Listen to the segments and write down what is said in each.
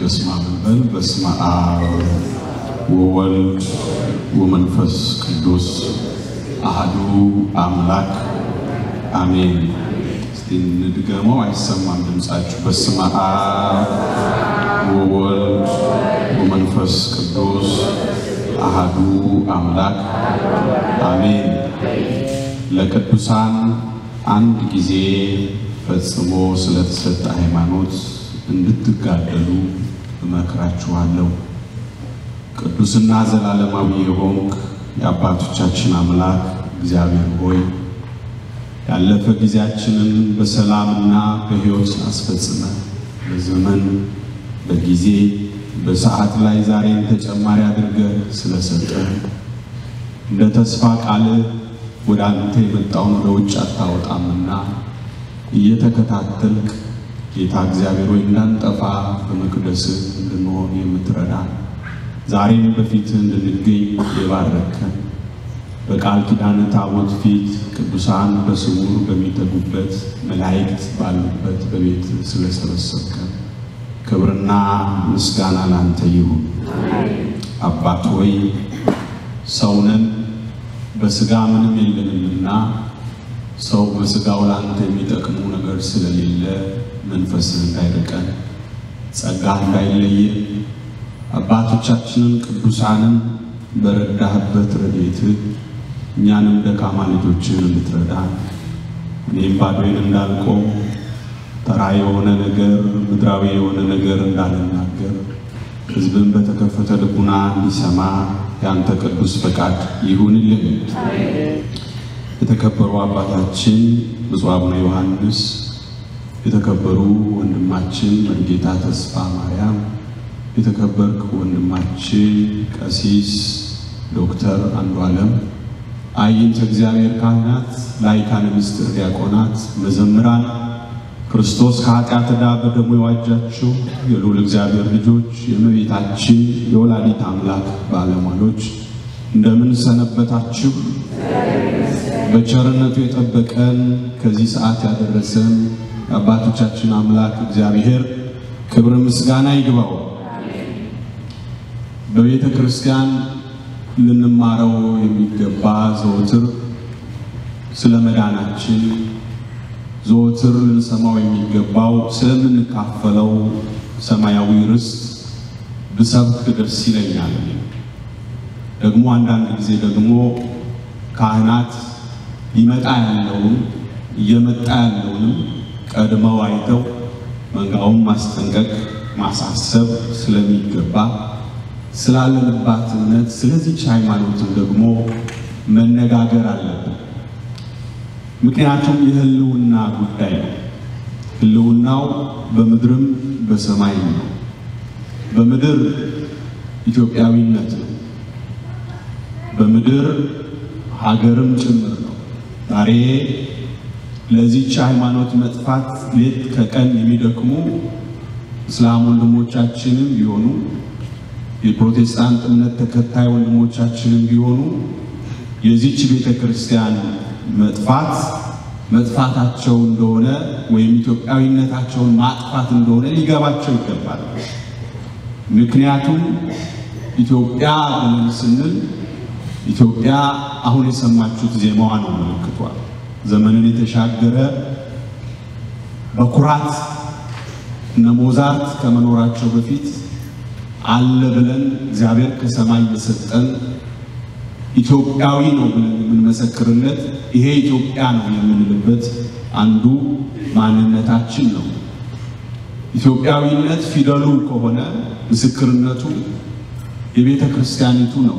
በስመ አብ ወወልድ ወመንፈስ ቅዱስ አሐዱ አምላክ አሜን። እስቲ እንድገመው አይሰማም ድምጻችሁ። በስመ አብ ወወልድ ወመንፈስ ቅዱስ አሐዱ አምላክ አሜን። ለቅዱሳን አንድ ጊዜ ፈጽሞ ስለተሰጠ ሃይማኖት እንድትጋደሉ እመክራችኋለሁ። ቅዱስና ዘላለማዊ የሆንክ የአባቶቻችን አምላክ እግዚአብሔር ሆይ ያለፈ ጊዜያችንን በሰላምና በሕይወት አስፈጽመ በዘመን በጊዜ በሰዓት ላይ ዛሬን ተጨማሪ አድርገህ ስለሰጠን እንደ ተስፋ ቃል ወደ አንተ የመጣውን ወደ ውጭ አታወጣምና እየተከታተልክ ጌታ እግዚአብሔር ሆይ እንዳንጠፋ በመቅደስ እንድንሆን የምትረዳ ዛሬም በፊት እንድንገኝ የባረከን በቃል ኪዳን ታቦት ፊት ቅዱሳን በስውር በሚተጉበት መላእክት ባሉበት በቤት ስለሰበሰብከን ክብርና ምስጋና ላንተ ይሁን። አባት ሆይ ሰውነን በስጋ ምንም የለንምና ሰው በስጋው ላንተ የሚጠቅሙ ነገር ስለሌለ መንፈስህ እንዳይርቀን ጸጋህ እንዳይለየን አባቶቻችንን ቅዱሳንን በረዳህበት ረድኤትህ እኛንም ደካማ ልጆችን እንድትረዳ እኔም ባዶዬን እንዳልቆም ተራ የሆነ ነገር ምድራዊ የሆነ ነገር እንዳልናገር ሕዝብን በተከፈተ ልቡና እንዲሰማ ያንተ ቅዱስ ፈቃድ ይሁንልን። የተከበሩ አባታችን ብፁዕ አቡነ ዮሐንስ፣ የተከበሩ ወንድማችን መርጌታ ተስፋ ማርያም፣ የተከበርክ ወንድማችን ቀሲስ ዶክተር አንዱዓለም፣ አይንተ እግዚአብሔር ካህናት፣ ላይካነ ምስጢር ዲያቆናት፣ መዘምራን፣ ክርስቶስ ከኃጢአት ዕዳ በደሙ የዋጃችሁ የልዑል እግዚአብሔር ልጆች፣ የእመቤታችን የወላዲት አምላክ ባለሟሎች እንደምን ሰነበታችሁ? በቸርነቱ የጠበቀን ከዚህ ሰዓት ያደረሰን አባቶቻችን አምላክ እግዚአብሔር ክብር ምስጋና ይግባው። በቤተ ክርስቲያን ልንማረው የሚገባ ዘወትር ስለ መዳናችን ዘወትር ልንሰማው የሚገባው ስለምንካፈለው ሰማያዊ ርስት ብሰብክ ደስ ይለኛል። ደግሞ አንዳንድ ጊዜ ደግሞ ካህናት ሊመጣ ያለውን እየመጣ ያለውን ቀድመው አይተው መንጋውን ማስጠንቀቅ ማሳሰብ ስለሚገባ ስላለንባት እምነት ስለዚህ ሃይማኖት ደግሞ መነጋገር አለብን። ምክንያቱም የህልውና ጉዳይ ነው። ህልውናው በምድርም በሰማይም ነው። በምድር ኢትዮጵያዊነት ነው። በምድር ሀገርም ጭምር ነው። ዛሬ ለዚህ ሃይማኖት መጥፋት ሌት ከቀን የሚደክሙ እስላም ወንድሞቻችንም ቢሆኑ የፕሮቴስታንት እምነት ተከታይ ወንድሞቻችንም ቢሆኑ የዚህች ቤተክርስቲያን መጥፋታቸው እንደሆነ ወይም ኢትዮጵያዊነታቸውን ማጥፋት እንደሆነ ሊገባቸው ይገባል። ምክንያቱም ኢትዮጵያ ብለን ስንል ኢትዮጵያ አሁን የሰማችሁት ዜማዋ ነው ምልክቷ። ዘመንን የተሻገረ በኩራት እነ ሞዛርት ከመኖራቸው በፊት አለ ብለን እግዚአብሔር ከሰማይ የሰጠን ኢትዮጵያዊ ነው ብለን የምንመሰክርለት ይሄ ኢትዮጵያ ነው የምንልበት አንዱ ማንነታችን ነው። ኢትዮጵያዊነት ፊደሉ ከሆነ ምስክርነቱ የቤተ ክርስቲያኒቱ ነው።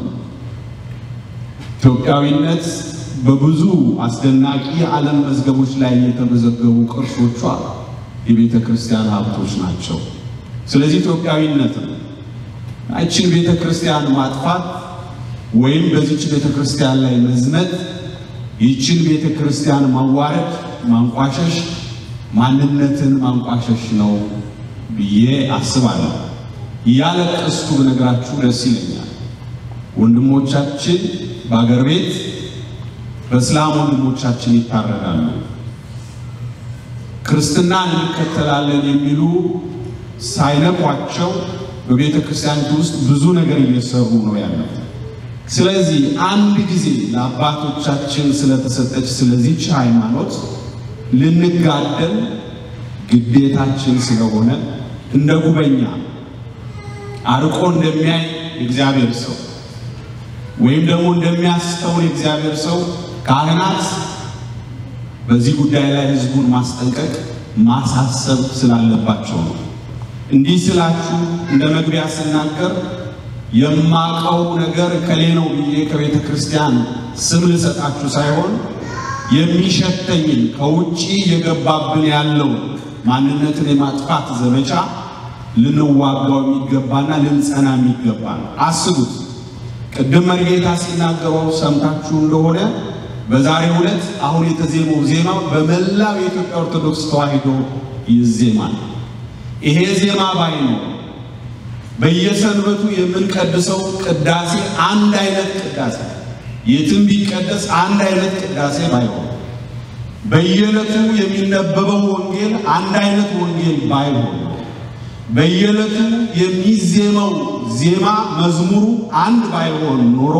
ኢትዮጵያዊነት በብዙ አስደናቂ ዓለም መዝገቦች ላይ የተመዘገቡ ቅርሶቿ የቤተ ክርስቲያን ሀብቶች ናቸው። ስለዚህ ኢትዮጵያዊነት ነው። አይችን ቤተ ክርስቲያን ማጥፋት ወይም በዚህች ቤተ ክርስቲያን ላይ መዝመት ይችን ቤተ ክርስቲያን ማዋረድ ማንቋሸሽ ማንነትን ማንቋሸሽ ነው ብዬ አስባለሁ። ያለቀስኩ በነግራችሁ ደስ ይለኛል። ወንድሞቻችን በአገር ቤት በእስላም ወንድሞቻችን ይታረዳሉ። ክርስትናን እንከተላለን የሚሉ ሳይነቋቸው በቤተክርስቲያን ውስጥ ብዙ ነገር እየሰሩ ነው ያለው። ስለዚህ አንድ ጊዜ ለአባቶቻችን ስለተሰጠች ስለዚህች ሃይማኖት ልንጋደል ግዴታችን ስለሆነ እንደ ጉበኛ አርቆ እንደሚያይ እግዚአብሔር ሰው ወይም ደግሞ እንደሚያስተውል እግዚአብሔር ሰው ካህናት በዚህ ጉዳይ ላይ ህዝቡን ማስጠንቀቅ ማሳሰብ ስላለባቸው ነው። እንዲህ ስላችሁ እንደ መግቢያ ስናገር የማቀው ነገር ከሌ ነው ብዬ ከቤተ ክርስቲያን ስም ልሰጣችሁ ሳይሆን የሚሸተኝን ከውጪ የገባብን ያለው ማንነትን የማጥፋት ዘመቻ ልንዋጋው የሚገባና ልንጸና የሚገባ ነው። አስቡት ቅድም መርጌታ ሲናገረው ሰምታችሁ እንደሆነ በዛሬው ዕለት አሁን የተዜመው ዜማ በመላው የኢትዮጵያ ኦርቶዶክስ ተዋሕዶ ይዜማል። ይሄ ዜማ ባይኖር በየሰንበቱ የምንቀድሰው ቅዳሴ አንድ አይነት ቅዳሴ የትም ቢቀደስ አንድ አይነት ቅዳሴ ባይሆን በየዕለቱ የሚነበበው ወንጌል አንድ አይነት ወንጌል ባይሆን በየዕለቱ የሚዜመው ዜማ መዝሙሩ አንድ ባይሆን ኖሮ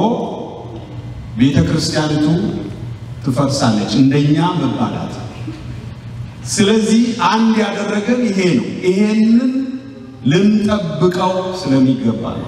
ቤተክርስቲያኒቱ ትፈርሳለች እንደኛ መባላት። ስለዚህ አንድ ያደረገን ይሄ ነው። ይሄንን ልንጠብቀው ስለሚገባ ነው።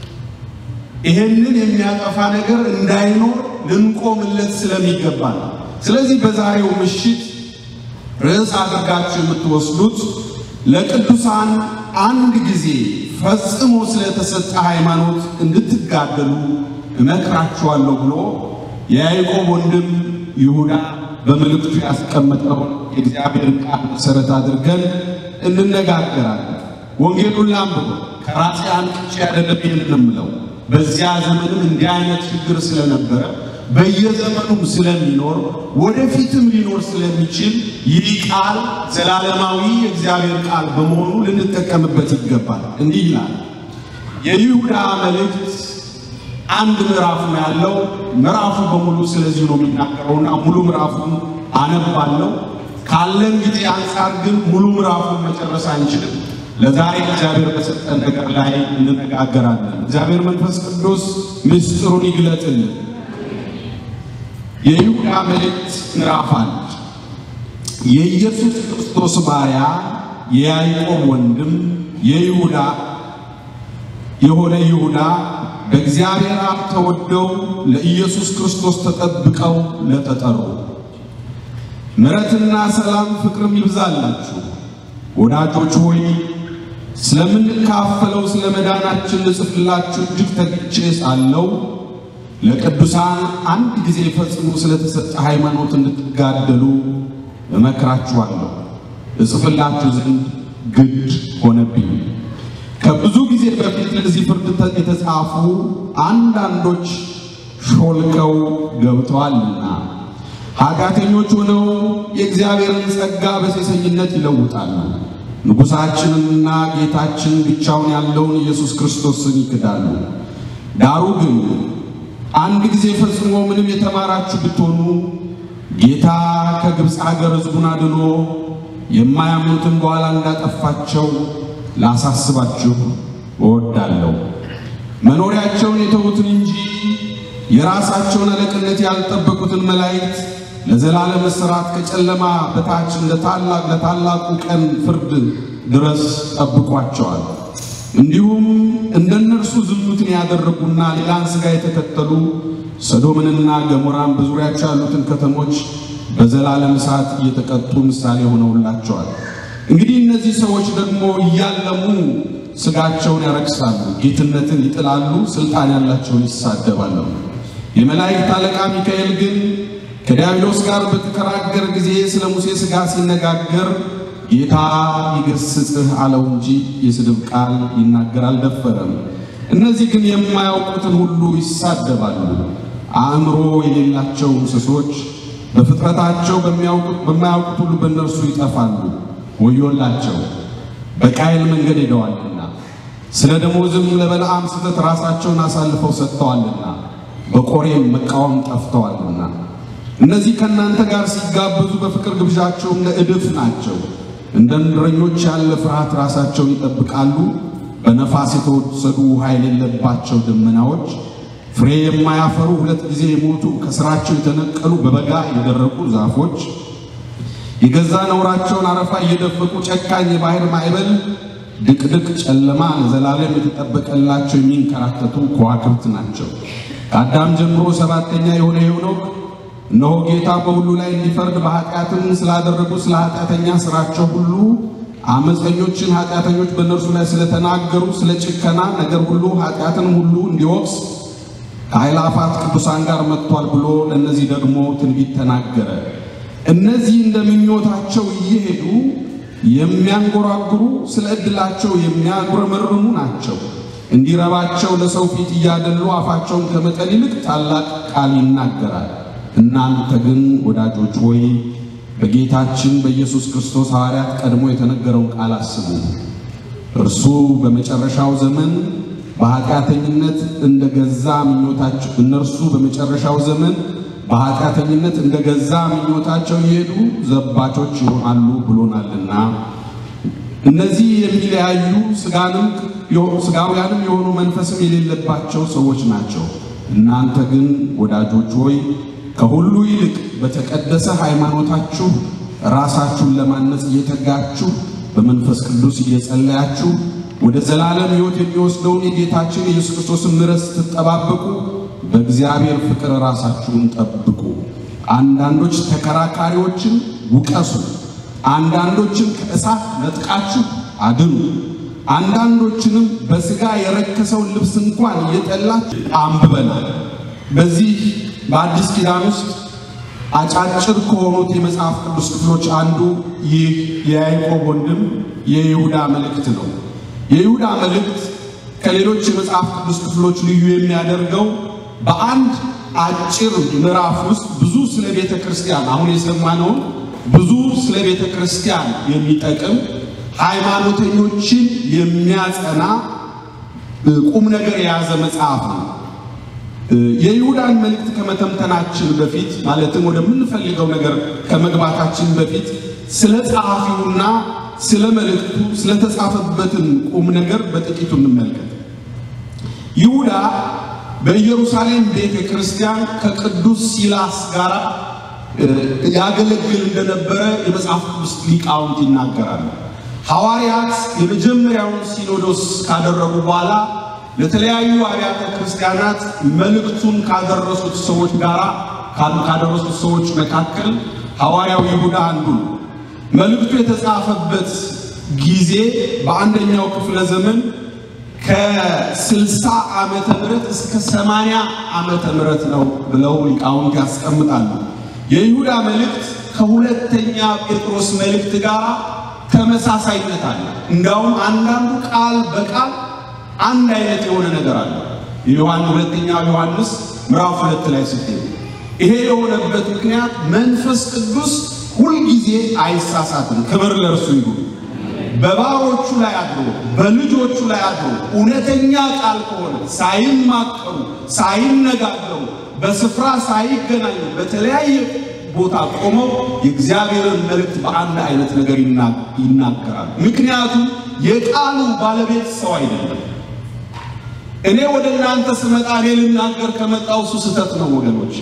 ይሄንን የሚያጠፋ ነገር እንዳይኖር ልንቆምለት ስለሚገባ ነው። ስለዚህ በዛሬው ምሽት ርዕስ አድርጋችሁ የምትወስዱት ለቅዱሳን አንድ ጊዜ ፈጽሞ ስለተሰጠ ሃይማኖት እንድትጋደሉ እመክራችኋለሁ ብሎ የያዕቆብ ወንድም ይሁዳ በመልእክቱ ያስቀመጠው የእግዚአብሔር ቃል መሰረት አድርገን እንነጋገራለን። ወንጌሉን ላንብብ ከራሴ አንቅጬ አይደለም የምለው። በዚያ ዘመንም እንዲህ አይነት ችግር ስለነበረ በየዘመኑም ስለሚኖር ወደፊትም ሊኖር ስለሚችል ይህ ቃል ዘላለማዊ የእግዚአብሔር ቃል በመሆኑ ልንጠቀምበት ይገባል። እንዲህ ይላል የይሁዳ መልእክት አንድ ምዕራፍ ነው ያለው። ምዕራፉ በሙሉ ስለዚህ ነው የሚናገረውና ሙሉ ምዕራፉን አነባለሁ። ካለን ጊዜ አንፃር ግን ሙሉ ምዕራፉን መጨረስ አንችልም። ለዛሬ እግዚአብሔር በሰጠን ነገር ላይ እንነጋገራለን። እግዚአብሔር መንፈስ ቅዱስ ምስጢሩን ይግለጥልን። የይሁዳ መልእክት ምዕራፍ 1 የኢየሱስ ክርስቶስ ባሪያ የያዕቆብ ወንድም የይሁዳ የሆነ ይሁዳ በእግዚአብሔር አብ ተወደው ለኢየሱስ ክርስቶስ ተጠብቀው ለተጠሩ ምሕረትና ሰላም ፍቅርም ይብዛላችሁ። ወዳጆች ሆይ ስለምንካፈለው ስለመዳናችን ልጽፍላችሁ እጅግ ተግቼ ሳለሁ ለቅዱሳን አንድ ጊዜ ፈጽሞ ስለተሰጠ ሃይማኖት እንድትጋደሉ እመክራችኋለሁ። እጽፍላችሁ ዘንድ ግድ ሆነብኝ። ከብዙ ጊዜ በፊት ለዚህ ፍርድ የተጻፉ አንዳንዶች ሾልከው ገብተዋልና ኃጢአተኞች ሆነው የእግዚአብሔርን ጸጋ በሴሰኝነት ይለውጣሉ። ንጉሣችንና ጌታችን ብቻውን ያለውን ኢየሱስ ክርስቶስን ይክዳሉ። ዳሩ ግን አንድ ጊዜ ፈጽሞ ምንም የተማራችሁ ብትሆኑ ጌታ ከግብፅ ሀገር ሕዝቡን አድኖ የማያምኑትን በኋላ እንዳጠፋቸው ላሳስባችሁ እወዳለሁ። መኖሪያቸውን የተዉትን እንጂ የራሳቸውን አለቅነት ያልጠበቁትን መላእክት ለዘላለም እስራት ከጨለማ በታች ለታላቁ ቀን ፍርድ ድረስ ጠብቋቸዋል። እንዲሁም እንደነርሱ ዝሙትን ያደረጉና ሌላን ሥጋ የተከተሉ ሰዶምንና ገሞራን በዙሪያቸው ያሉትን ከተሞች በዘላለም እሳት እየተቀጡ ምሳሌ ሆነውላቸዋል። እንግዲህ እነዚህ ሰዎች ደግሞ እያለሙ ሥጋቸውን ያረክሳሉ፣ ጌትነትን ይጥላሉ፣ ሥልጣን ያላቸውን ይሳደባሉ። የመላእክት አለቃ ሚካኤል ግን ከዲያብሎስ ጋር በተከራከረ ጊዜ ስለ ሙሴ ሥጋ ሲነጋገር ጌታ ይገስጽህ አለው እንጂ የስድብ ቃል ይናገር አልደፈረም። እነዚህ ግን የማያውቁትን ሁሉ ይሳደባሉ። አእምሮ የሌላቸው እንስሶች በፍጥረታቸው በማያውቁት ሁሉ በእነርሱ ይጠፋሉ። ወዮላቸው በቃየል መንገድ ሄደዋልና ስለ ደሞዝም ለበለዓም ስተት ራሳቸውን አሳልፈው ሰጥተዋልና በቆሬም መቃወም ጠፍተዋልና እነዚህ ከእናንተ ጋር ሲጋበዙ በፍቅር ግብዣቸው ለእድፍ ናቸው። እንደ እረኞች ያለ ፍርሃት ራሳቸውን ይጠብቃሉ። በነፋስ የተወሰዱ ውሃ የሌለባቸው ደመናዎች ፍሬ የማያፈሩ ሁለት ጊዜ የሞቱ ከስራቸው የተነቀሉ በበጋ የደረቁ ዛፎች የገዛ ነውራቸውን አረፋ እየደፈቁ ጨካኝ የባህር ማዕበል ድቅድቅ ጨለማ ለዘላለም የተጠበቀላቸው የሚንከራተቱ ከዋክብት ናቸው። ከአዳም ጀምሮ ሰባተኛ የሆነ ሄኖክ እነሆ ጌታ በሁሉ ላይ እንዲፈርድ በኃጢአትም ስላደረጉ ስለ ኃጢአተኛ ስራቸው ሁሉ አመፀኞችን ኃጢአተኞች በእነርሱ ላይ ስለተናገሩ ስለ ጭከና ነገር ሁሉ ኃጢአትን ሁሉ እንዲወቅስ ከአእላፋት ቅዱሳን ጋር መጥቷል ብሎ ለእነዚህ ደግሞ ትንቢት ተናገረ። እነዚህ እንደምኞታቸው እየሄዱ የሚያንጎራጉሩ ስለ ዕድላቸው የሚያጉረመርሙ ናቸው። እንዲረባቸው ለሰው ፊት እያደሉ አፋቸውን ከመጠን ይልቅ ታላቅ ቃል ይናገራል። እናንተ ግን ወዳጆች ሆይ በጌታችን በኢየሱስ ክርስቶስ ሐዋርያት ቀድሞ የተነገረውን ቃል አስቡ። እርሱ በመጨረሻው ዘመን በኃጢአተኝነት እንደገዛ ምኞታቸው እነርሱ በመጨረሻው ዘመን በኃጢአተኝነት እንደገዛ ምኞታቸው ይሄዱ ዘባቾች ይሆናሉ ብሎናልና። እነዚህ የሚለያዩ ስጋውያንም የሆኑ መንፈስም የሌለባቸው ሰዎች ናቸው። እናንተ ግን ወዳጆች ሆይ ከሁሉ ይልቅ በተቀደሰ ሃይማኖታችሁ ራሳችሁን ለማነጽ እየተጋችሁ በመንፈስ ቅዱስ እየጸለያችሁ ወደ ዘላለም ሕይወት የሚወስደውን የጌታችን የኢየሱስ ክርስቶስን ምሕረት ስትጠባበቁ በእግዚአብሔር ፍቅር ራሳችሁን ጠብቁ። አንዳንዶች ተከራካሪዎችን ውቀሱ፣ አንዳንዶችን ከእሳት ነጥቃችሁ አድኑ፣ አንዳንዶችንም በሥጋ የረከሰውን ልብስ እንኳን እየጠላችሁ አንብበናል። በዚህ በአዲስ ኪዳን ውስጥ አጫጭር ከሆኑት የመጽሐፍ ቅዱስ ክፍሎች አንዱ ይህ የያዕቆብ ወንድም የይሁዳ መልእክት ነው። የይሁዳ መልእክት ከሌሎች የመጽሐፍ ቅዱስ ክፍሎች ልዩ የሚያደርገው በአንድ አጭር ምዕራፍ ውስጥ ብዙ ስለ ቤተ ክርስቲያን አሁን የሰማነው ብዙ ስለ ቤተ ክርስቲያን የሚጠቅም ሃይማኖተኞችን የሚያጸና ቁም ነገር የያዘ መጽሐፍ ነው። የይሁዳን መልእክት ከመተንተናችን በፊት ማለትም ወደምንፈልገው ነገር ከመግባታችን በፊት ስለ ጸሐፊውና ስለ መልእክቱ ስለ ተጻፈበትን ቁም ነገር በጥቂቱ እንመልከት። ይሁዳ በኢየሩሳሌም ቤተ ክርስቲያን ከቅዱስ ሲላስ ጋር ያገለግል እንደነበረ የመጽሐፍ ቅዱስ ሊቃውንት ይናገራሉ። ሐዋርያት የመጀመሪያውን ሲኖዶስ ካደረጉ በኋላ ለተለያዩ አብያተ ክርስቲያናት መልእክቱን ካደረሱት ሰዎች መካከል ሐዋርያው ይሁዳ አንዱ ነው። መልእክቱ የተጻፈበት ጊዜ በአንደኛው ክፍለ ዘመን ከ60 ዓመተ ምህረት እስከ 80 ዓመተ ምህረት ነው ብለው ሊቃውንት ያስቀምጣሉ። የይሁዳ መልእክት ከሁለተኛ ጴጥሮስ መልእክት ጋር ተመሳሳይነት አለ። እንዳውም አንዳንዱ ቃል በቃል አንድ አይነት የሆነ ነገር አለ። ሁለተኛ ዮሐንስ ምዕራፍ 2 ላይ ስትሄዱ ይሄ የሆነበት ምክንያት መንፈስ ቅዱስ ሁሉ ጊዜ አይሳሳትም። ክብር ለእርሱ ይሁን። በባሮቹ ላይ አድሮ በልጆቹ ላይ አድሮ እውነተኛ ቃል ከሆነ ሳይማከሩ ሳይነጋገሩ በስፍራ ሳይገናኙ በተለያየ ቦታ ቆመው የእግዚአብሔርን መልእክት በአንድ አይነት ነገር ይናገራሉ። ምክንያቱም የቃሉ ባለቤት ሰው አይደለም። እኔ ወደ እናንተ ስመጣ እኔ ልናገር ከመጣው ስህተት ነው ወገኖቼ።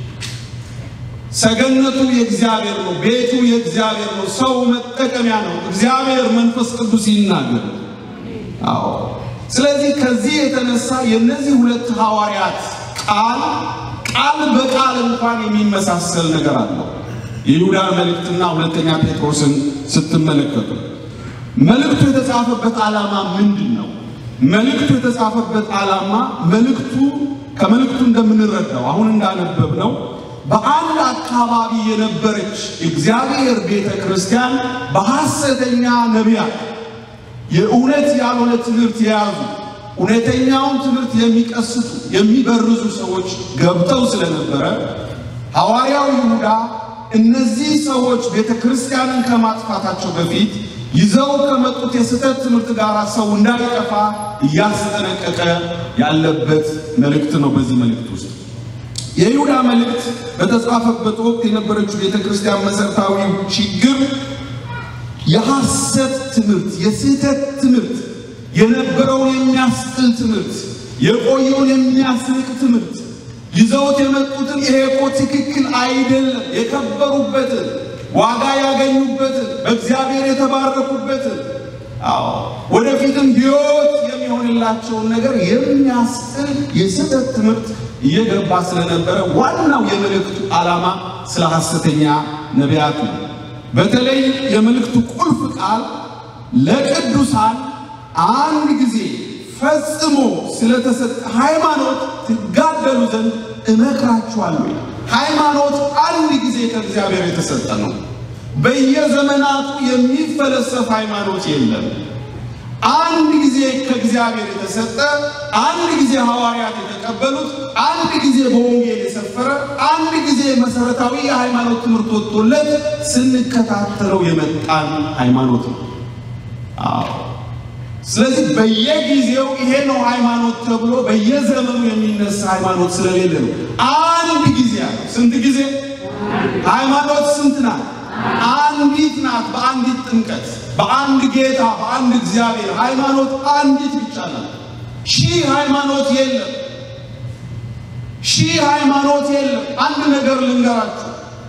ሰገነቱ የእግዚአብሔር ነው፣ ቤቱ የእግዚአብሔር ነው፣ ሰው መጠቀሚያ ነው። እግዚአብሔር መንፈስ ቅዱስ ይናገር። አዎ። ስለዚህ ከዚህ የተነሳ የነዚህ ሁለት ሐዋርያት ቃል በቃል እንኳን የሚመሳሰል ነገር አለው። የይሁዳ መልእክትና ሁለተኛ ጴጥሮስን ስትመለከቱ መልእክቱ የተጻፈበት ዓላማ ምንድነው? መልእክቱ የተጻፈበት ዓላማ ከመልእክቱ እንደምንረዳው አሁን እንዳነበብነው በአንድ አካባቢ የነበረች እግዚአብሔር ቤተ ክርስቲያን በሐሰተኛ ነቢያት የእውነት ያልሆነ ትምህርት የያዙ እውነተኛውን ትምህርት የሚቀስቱ የሚበርዙ ሰዎች ገብተው ስለነበረ ሐዋርያው ይሁዳ እነዚህ ሰዎች ቤተ ክርስቲያንን ከማጥፋታቸው በፊት ይዘው ከመጡት የስተት ትምህርት ጋር ሰው እንዳይጠፋ እያስጠነቀቀ ያለበት መልእክት ነው። በዚህ መልእክት ውስጥ የይሁዳ መልእክት በተጻፈበት ወቅት የነበረችው ቤተ ክርስቲያን መሰረታዊ ችግር የሐሰት ትምህርት የስህተት ትምህርት የነበረውን የሚያስጥል ትምህርት የቆየውን የሚያስንቅ ትምህርት ይዘውት የመጡትን ይሄ እኮ ትክክል አይደለም የከበሩበትን ዋጋ ያገኙበትን በእግዚአብሔር የተባረኩበትን ወደፊትም ሕይወት የሚሆንላቸውን ነገር የሚያስጥል የስህተት ትምህርት እየገባ ስለነበረ ዋናው የመልእክቱ ዓላማ ስለ ሐሰተኛ ነቢያት ነው። በተለይ የመልእክቱ ቁልፍ ቃል ለቅዱሳን አንድ ጊዜ ፈጽሞ ስለተሰጠ ሃይማኖት ትጋደሉ ዘንድ እመክራችኋለሁ። ሃይማኖት አንድ ጊዜ ከእግዚአብሔር የተሰጠ ነው። በየዘመናቱ የሚፈለሰፍ ሃይማኖት የለም። አንድ ጊዜ ከእግዚአብሔር የተሰጠ አንድ ጊዜ ሐዋርያት የተቀበሉት አንድ ጊዜ በወንጌል የሰፈረ አንድ ጊዜ መሰረታዊ የሃይማኖት ትምህርት ወጥቶለት ስንከታተለው የመጣን ሃይማኖት ነው። ስለዚህ በየጊዜው ይሄ ነው ሃይማኖት ተብሎ በየዘመኑ የሚነሳ ሃይማኖት ስለሌለ ነው። አንድ ጊዜ ስንት ጊዜ ሃይማኖት ስንት ናት? አንዲት ናት። በአንዲት ጥምቀት በአንድ ጌታ በአንድ እግዚአብሔር ሃይማኖት አንዲት ብቻ ናት። ሺህ ሃይማኖት የለም። ሺህ ሃይማኖት የለም። አንድ ነገር ልንገራችሁ።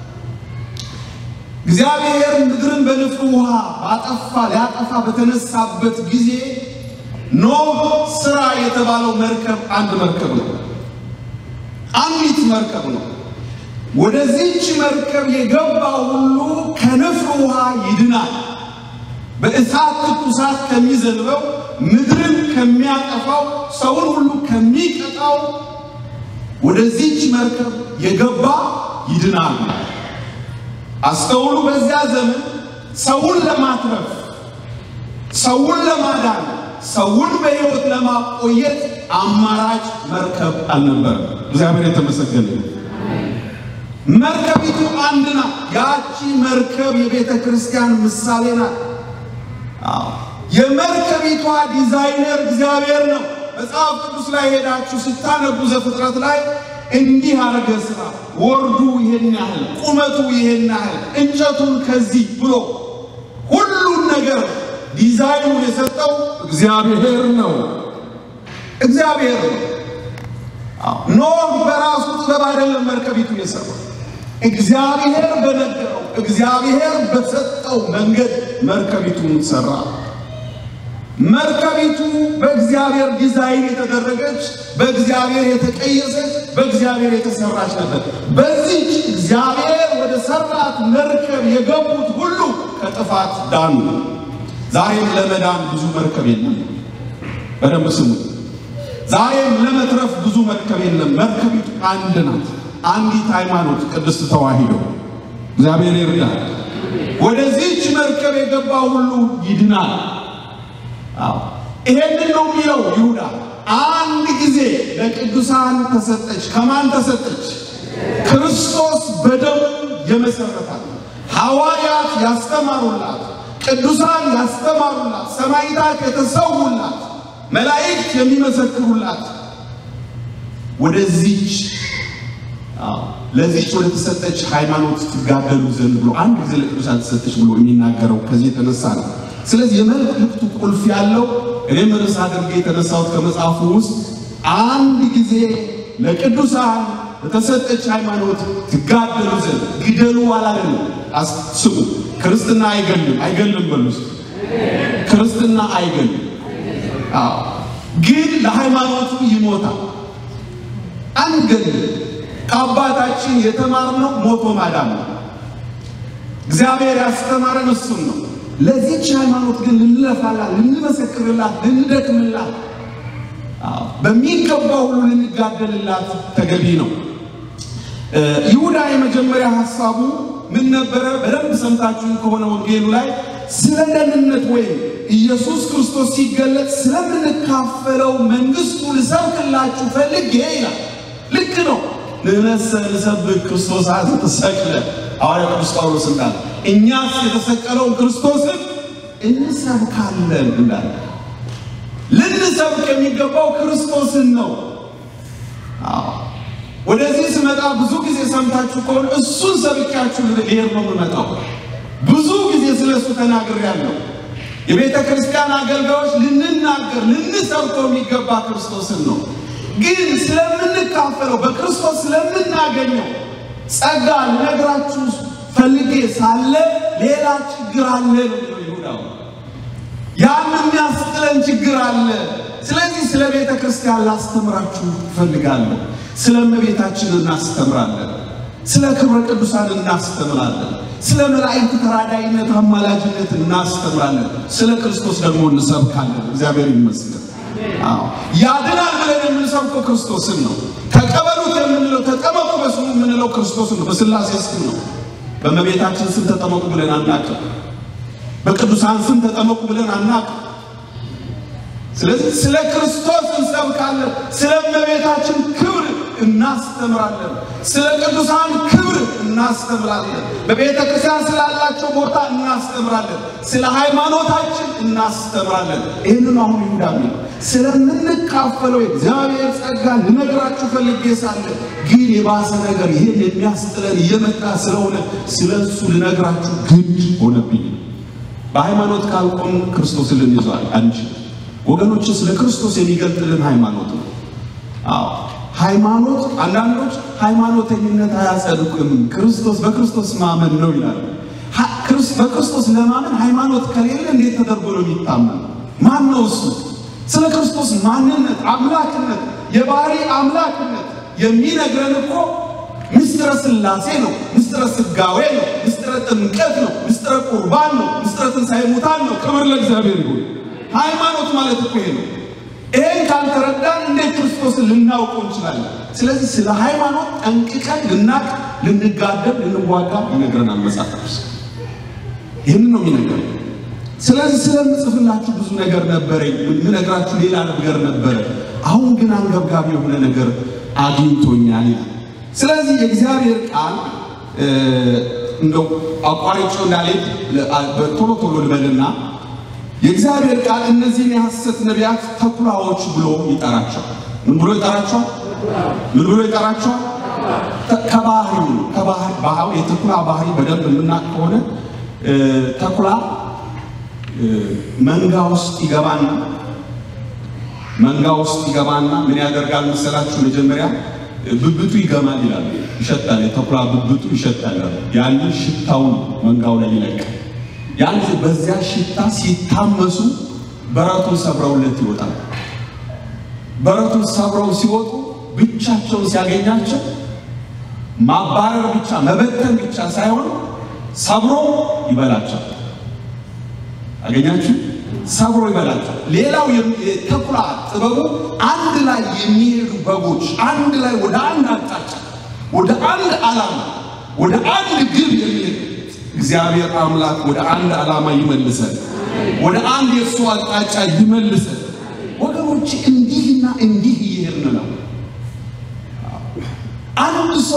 እግዚአብሔር ምድርን በንፍር ውሃ ሊያጠፋ በተነሳበት ጊዜ ኖህ ስራ የተባለው መርከብ አንድ መርከብ ነው። አንዲት መርከብ ነው። ወደዚህች መርከብ የገባ ሁሉ ከንፍር ውሃ ይድናል። በእሳት ትኩሳት ከሚዘንበው ምድርን ከሚያጠፋው ሰውን ሁሉ ከሚቀጣው ወደዚህች መርከብ የገባ ይድናል። አስተውሉ። በዚያ ዘመን ሰውን ለማትረፍ ሰውን ለማዳን ሰውን በሕይወት ለማቆየት አማራጭ መርከብ አልነበረም። እግዚአብሔር የተመሰገነ ይሁን። መርከቢቱ አንድ ናት። ያቺ መርከብ የቤተ ክርስቲያን ምሳሌ ናት። የመርከቢቷ ዲዛይነር እግዚአብሔር ነው። መጽሐፍ ቅዱስ ላይ ሄዳችሁ ስታነቡ ዘፍጥረት ላይ እንዲህ አረገ ስራ ወርዱ ይሄን ያህል ቁመቱ ይሄን ያህል እንጨቱን ከዚህ ብሎ ሁሉን ነገር ዲዛይኑ የሰጠው እግዚአብሔር ነው። እግዚአብሔር ነው። ኖህ በራሱ ጥበብ አይደለም መርከቢቱ የሰራው። እግዚአብሔር በነገረው እግዚአብሔር በሰጠው መንገድ መርከቢቱን ሰራ። መርከቢቱ በእግዚአብሔር ዲዛይን የተደረገች በእግዚአብሔር የተቀየሰች በእግዚአብሔር የተሰራች ነበር። በዚህ እግዚአብሔር ወደ ሰራት መርከብ የገቡት ሁሉ ከጥፋት ዳኑ። ዛሬም ለመዳን ብዙ መርከብ የለም። በደንብ ስሙ። ዛሬም ለመትረፍ ብዙ መርከብ የለም። መርከቢቱ አንድ ናት። አንዲት ሃይማኖት ቅድስት ተዋሂዶ። እግዚአብሔር ይርዳል። ወደዚህች መርከብ የገባ ሁሉ ይድናል። ይሄንን ነው የሚለው ይሁዳ። አንድ ጊዜ ለቅዱሳን ተሰጠች። ከማን ተሰጠች? ክርስቶስ በደሙ የመሰረታት ሐዋርያት ያስተማሩላት፣ ቅዱሳን ያስተማሩላት፣ ሰማዕታት የተሰውላት፣ መላእክት የሚመሰክሩላት ወደዚህች ለዚህች ወደ ተሰጠች ሃይማኖት ትጋደሉ ዘንድ ብሎ አንድ ጊዜ ለቅዱሳን ተሰጠች ብሎ የሚናገረው ከዚህ የተነሳ ነው። ስለዚህ የመልእክቱ ቁልፍ ያለው እኔም ርዕስ አድርጌ የተነሳሁት ከመጽሐፉ ውስጥ አንድ ጊዜ ለቅዱሳን በተሰጠች ሃይማኖት ትጋደሉ ዘንድ ግደሉ አላለም። አስቡ። ክርስትና አይገልም በሉስ። ክርስትና አይገልም። ግን ለሃይማኖቱ ይሞታል። አንገል ከአባታችን የተማርነው ሞቶ ማዳን ነው። እግዚአብሔር ያስተማረን እሱን ነው። ለዚህች ሃይማኖት ግን ልንለፋላት፣ ልንመሰክርላት፣ ልንደክምላት በሚገባው ሁሉ ልንጋደልላት ተገቢ ነው። ይሁዳ የመጀመሪያ ሐሳቡ ምን ነበረ? በደንብ ሰምታችሁ ከሆነ ወንጌሉ ላይ ስለ ደህንነት ወይም ኢየሱስ ክርስቶስ ሲገለጥ ስለምንካፈለው መንግስቱ ልሰብክላችሁ ፈልጌ ይላል። ልክ ነው። ልንሰብክ ክርስቶስ ተሰቅለ ሐዋርያው ቅዱስ ጳውሎስ እንዳለ እኛስ የተሰቀለውን ክርስቶስን እንሰብካለን እንዳለ ልንሰብክ የሚገባው ክርስቶስን ነው። ወደዚህ ስመጣ ብዙ ጊዜ ሰምታችሁ ከሆነ እሱን ሰብካችሁ ልሄድ ነው የምመጣው። ብዙ ጊዜ ስለሱ ተናግሬያለሁ የቤተ ክርስቲያን አገልጋዮች ልንናገር ልንሰብከው የሚገባ ክርስቶስን ነው ግን ስለምንካፈለው በክርስቶስ ስለምናገኘው ጸጋ ልነግራችሁ ፈልጌ ሳለ ሌላ ችግር አለ ነው ይሁዳው ያን የሚያስጥለን ችግር አለ ስለዚህ ስለ ቤተ ክርስቲያን ላስተምራችሁ ፈልጋለሁ ስለ እመቤታችን እናስተምራለን ስለ ክብረ ቅዱሳን እናስተምራለን ስለ መላእክት ተራዳይነት አማላጅነት እናስተምራለን ስለ ክርስቶስ ደግሞ እንሰብካለን እግዚአብሔር ይመስገን አዎ ያድናል ብለን የምንሰብከው ክርስቶስን ነው ተቀበሉት የምንለው ተጠመቁ በስሙ የምንለው ክርስቶስን ነው በስላሴ ስም ነው በእመቤታችን ስም ተጠመቁ ብለን አናውቅም በቅዱሳን ስም ተጠመቁ ብለን አናውቅም ስለዚህ ስለ ክርስቶስ እንሰብካለን ስለ እመቤታችን ክብር እናስተምራለን ስለ ቅዱሳን ክብር እናስተምራለን በቤተ ክርስቲያን ስላላቸው ቦታ እናስተምራለን ስለ ሃይማኖታችን እናስተምራለን ይሄንን አሁን ይሁዳም ስለምንካፈለው እግዚአብሔር ጸጋ ልነግራችሁ ፈልጌ ሳለ ግን የባሰ ነገር ይሄን የሚያስጥለን እየመጣ ስለሆነ ስለሱ ልነግራችሁ ግድ ሆነብኝ በሃይማኖት ካልቆም ክርስቶስን ልንይዘው አንችልም ወገኖች ስለ ክርስቶስ የሚገልጥልን ሃይማኖት ነው አዎ ሃይማኖት አንዳንዶች ሃይማኖተኝነት አያጸድቅም ክርስቶስ በክርስቶስ ማመን ነው ይላል በክርስቶስ ለማመን ሃይማኖት ከሌለ እንዴት ተደርጎ ነው የሚታመን ማን ነው እሱ ስለ ክርስቶስ ማንነት አምላክነት የባህሪ አምላክነት የሚነግረን እኮ ምስጢረ ሥላሴ ነው ምስጢረ ሥጋዌ ነው ምስጢረ ጥምቀት ነው ምስጢረ ቁርባን ነው ምስጢረ ትንሣኤ ሙታን ነው ክብር ለእግዚአብሔር ይሁን ሃይማኖት ማለት እኮ ይሄ ነው ይሄን ካልተረዳን እንዴት ክርስቶስን ልናውቀው እንችላለን ስለዚህ ስለ ሃይማኖት ጠንቅቀን ልናቅ ልንጋደም ልንዋጋ ይነግረናል መጽሐፍ ቅዱስ ይሄን ነው የሚነግረን ስለዚህ ስለምጽፍላችሁ ብዙ ነገር ነበረኝ ምነግራችሁ ሌላ ነገር ነበር አሁን ግን አንገብጋቢ የሆነ ነገር አግኝቶኛል ስለዚህ የእግዚአብሔር ቃል እንደው አቋርጬ እንዳልሄድ በቶሎ ቶሎ ልበልና የእግዚአብሔር ቃል እነዚህን የሐሰት ነቢያት ተኩላዎች ብሎ ይጠራቸዋል ምን ብሎ ይጠራቸዋል ምን ብሎ ይጠራቸዋል ከባህሪ የተኩላ ባህሪ በደንብ የምናውቅ ከሆነ ተኩላ መንጋ ውስጥ ይገባና ምን ያደርጋል መሰላችሁ መጀመሪያ ብብቱ ይገማል ይላል ይሸታል የተኩላ ብብቱ ይሸታል ያን ሽታው መንጋው ላይ ይለቃል ያን በዚያ ሽታ ሲታመሱ በረቱን ሰብረውለት ይወጣል በረቱን ሰብረው ሲወጡ ብቻቸውን ሲያገኛቸው ማባረር ብቻ መበተን ብቻ ሳይሆን ሰብሮ ይበላቸው አገኛችሁ ሰብሮ ይበላቸው ሌላው የተኩላ ጥበቡ አንድ ላይ የሚሄዱ በጎች አንድ ላይ ወደ አንድ አቅጣጫ ወደ አንድ ዓላማ ወደ አንድ ግብ የሚሄዱ እግዚአብሔር አምላክ ወደ አንድ ዓላማ ይመልሰን ወደ አንድ የሱ አቅጣጫ ይመልሰን ወገኖች እንዲህና እንዲህ ይሄርን ነው አንድ ሰው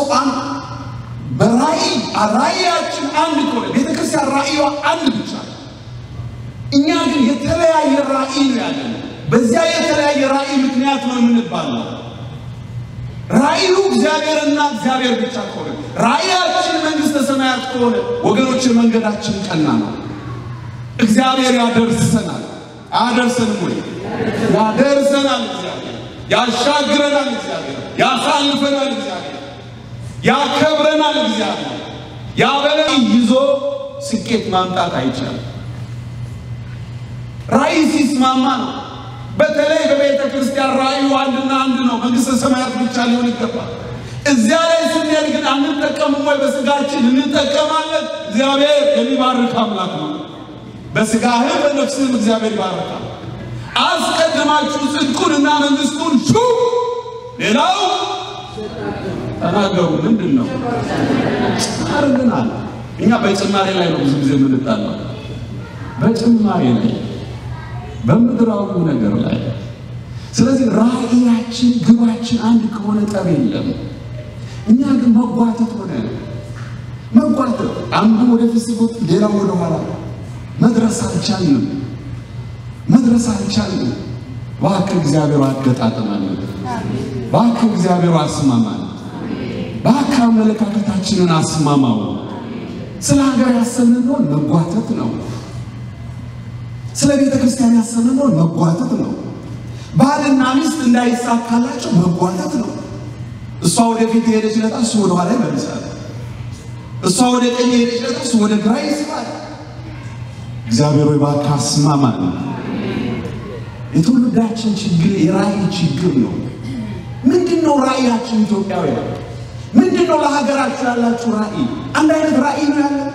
በራእያችን አንድ ኮለ ቤተክርስቲያን ራእይዋ አንድ ብቻ እኛ ግን የተለያየ ራእይ ነው ያለን በዚያ የተለያየ ራእይ ምክንያት ነው የምንባለው ራእዩ እግዚአብሔርና እግዚአብሔር ብቻ ከሆነ ራእያችን መንግስተ ሰማያት ከሆነ ወገኖች መንገዳችን ቀና ነው እግዚአብሔር ያደርሰናል አደርሰንም ወይ ያደርሰናል እግዚአብሔር ያሻግረናል እግዚአብሔር ያሳልፈናል እግዚአብሔር ያከብረናል እግዚአብሔር ያበለን ይዞ ስኬት ማምጣት አይቻልም ራእይ ሲስማማ ነው በተለይ በቤተ ክርስቲያን ራእዩ አንድና አንድ ነው መንግስተ ሰማያት ብቻ ሊሆን ይገባል እዚያ ላይ ስንሄድ ግን አንጠቀምም ወይ በስጋችን እንጠቀማለን እግዚአብሔር የሚባርክ አምላክ ነው በስጋህ በነፍስህ እግዚአብሔር ይባርካል አስቀድማችሁ ጽድቁንና መንግስቱን ሹ ሌላው ተናገሩ ምንድነው አርገናል እኛ በጭማሪ ላይ ነው ብዙ ጊዜ የምንጣለው በጭማሪ ላይ በምድራዊ ነገር ላይ ስለዚህ ራእያችን ግባችን አንድ ከሆነ ጠብ የለም እኛ ግን መጓተት ሆነ መጓተት አንዱ ወደ ፍስጎት ሌላው ወደ ኋላ መድረስ አልቻልንም ባክ እግዚአብሔር አገጣጣማን ባክ እግዚአብሔር አስማማን ባክ አመለካከታችንን አስማማው ስለ ሀገር ያሰብነው መጓተት ነው ስለ ቤተክርስቲያን ያሰብነው መጓተት ነው ባልና ሚስት እንዳይሳካላቸው መጓተት ነው እሷ ወደፊት ሄደች ለታ እሱ ወደ ኋላ ይመለሳል እሷ ወደ ቀኝ ሄደች ለታ እሱ ወደ ግራ ይስባል እግዚአብሔር ወይ ባካስማማን የትውልዳችን ችግር የራእይ ችግር ነው ምንድነው ራእያችን ኢትዮጵያውያን ምንድነው ለሀገራችን ያላችሁ ራእይ አንድ አይነት ራእይ ነው ያለው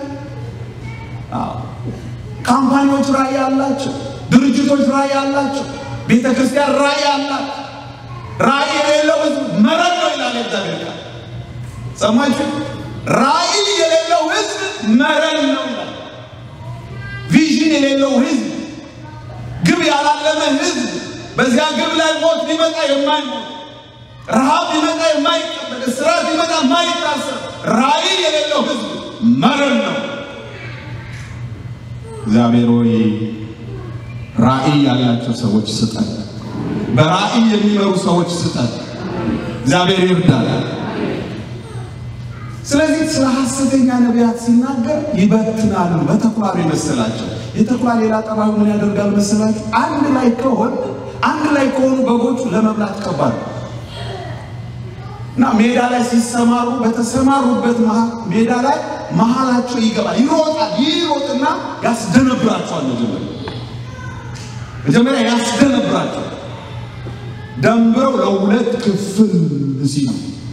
ካምፓኒዎች ራእይ አላቸው ድርጅቶች ራእይ አላቸው ቤተክርስቲያን ራእይ አላት ራእይ የሌለው ህዝብ መረን ነው ይላል እግዚአብሔር ሰማችሁ ራእይ የሌለው ህዝብ መረን ነው ይላል ቪዥን የሌለው ህዝብ ግብ ያላለመ ህዝብ በዚያ ግብ ላይ ሞት ሊመጣ የማይሞት ረሃብ ሊመጣ የማይቀበል እስራት ሊመጣ የማይታሰብ ራእይ የሌለው ህዝብ መረን ነው እግዚአብሔር ሆይ ራእይ ያላቸው ሰዎች ስጠን በራእይ የሚመሩ ሰዎች ስጠን እግዚአብሔር ይርዳል ስለዚህ ስለ ሐሰተኛ ነቢያት ሲናገር ይበትናሉ በተኩላ ይመስላቸው የተኩላ ሌላ ጠባዩ ምን ያደርጋል መሰላችሁ አንድ ላይ ከሆኑ በጎቹ ለመብላት ከባድ እና ሜዳ ላይ ሲሰማሩ በተሰማሩበት ሜዳ ላይ መሃላቸው ይገባል ይሮጥና ያስደነብራቸዋል መጀመሪያ ያስደነብራቸዋል ደንብረው ለሁለት ክፍል ሲሉ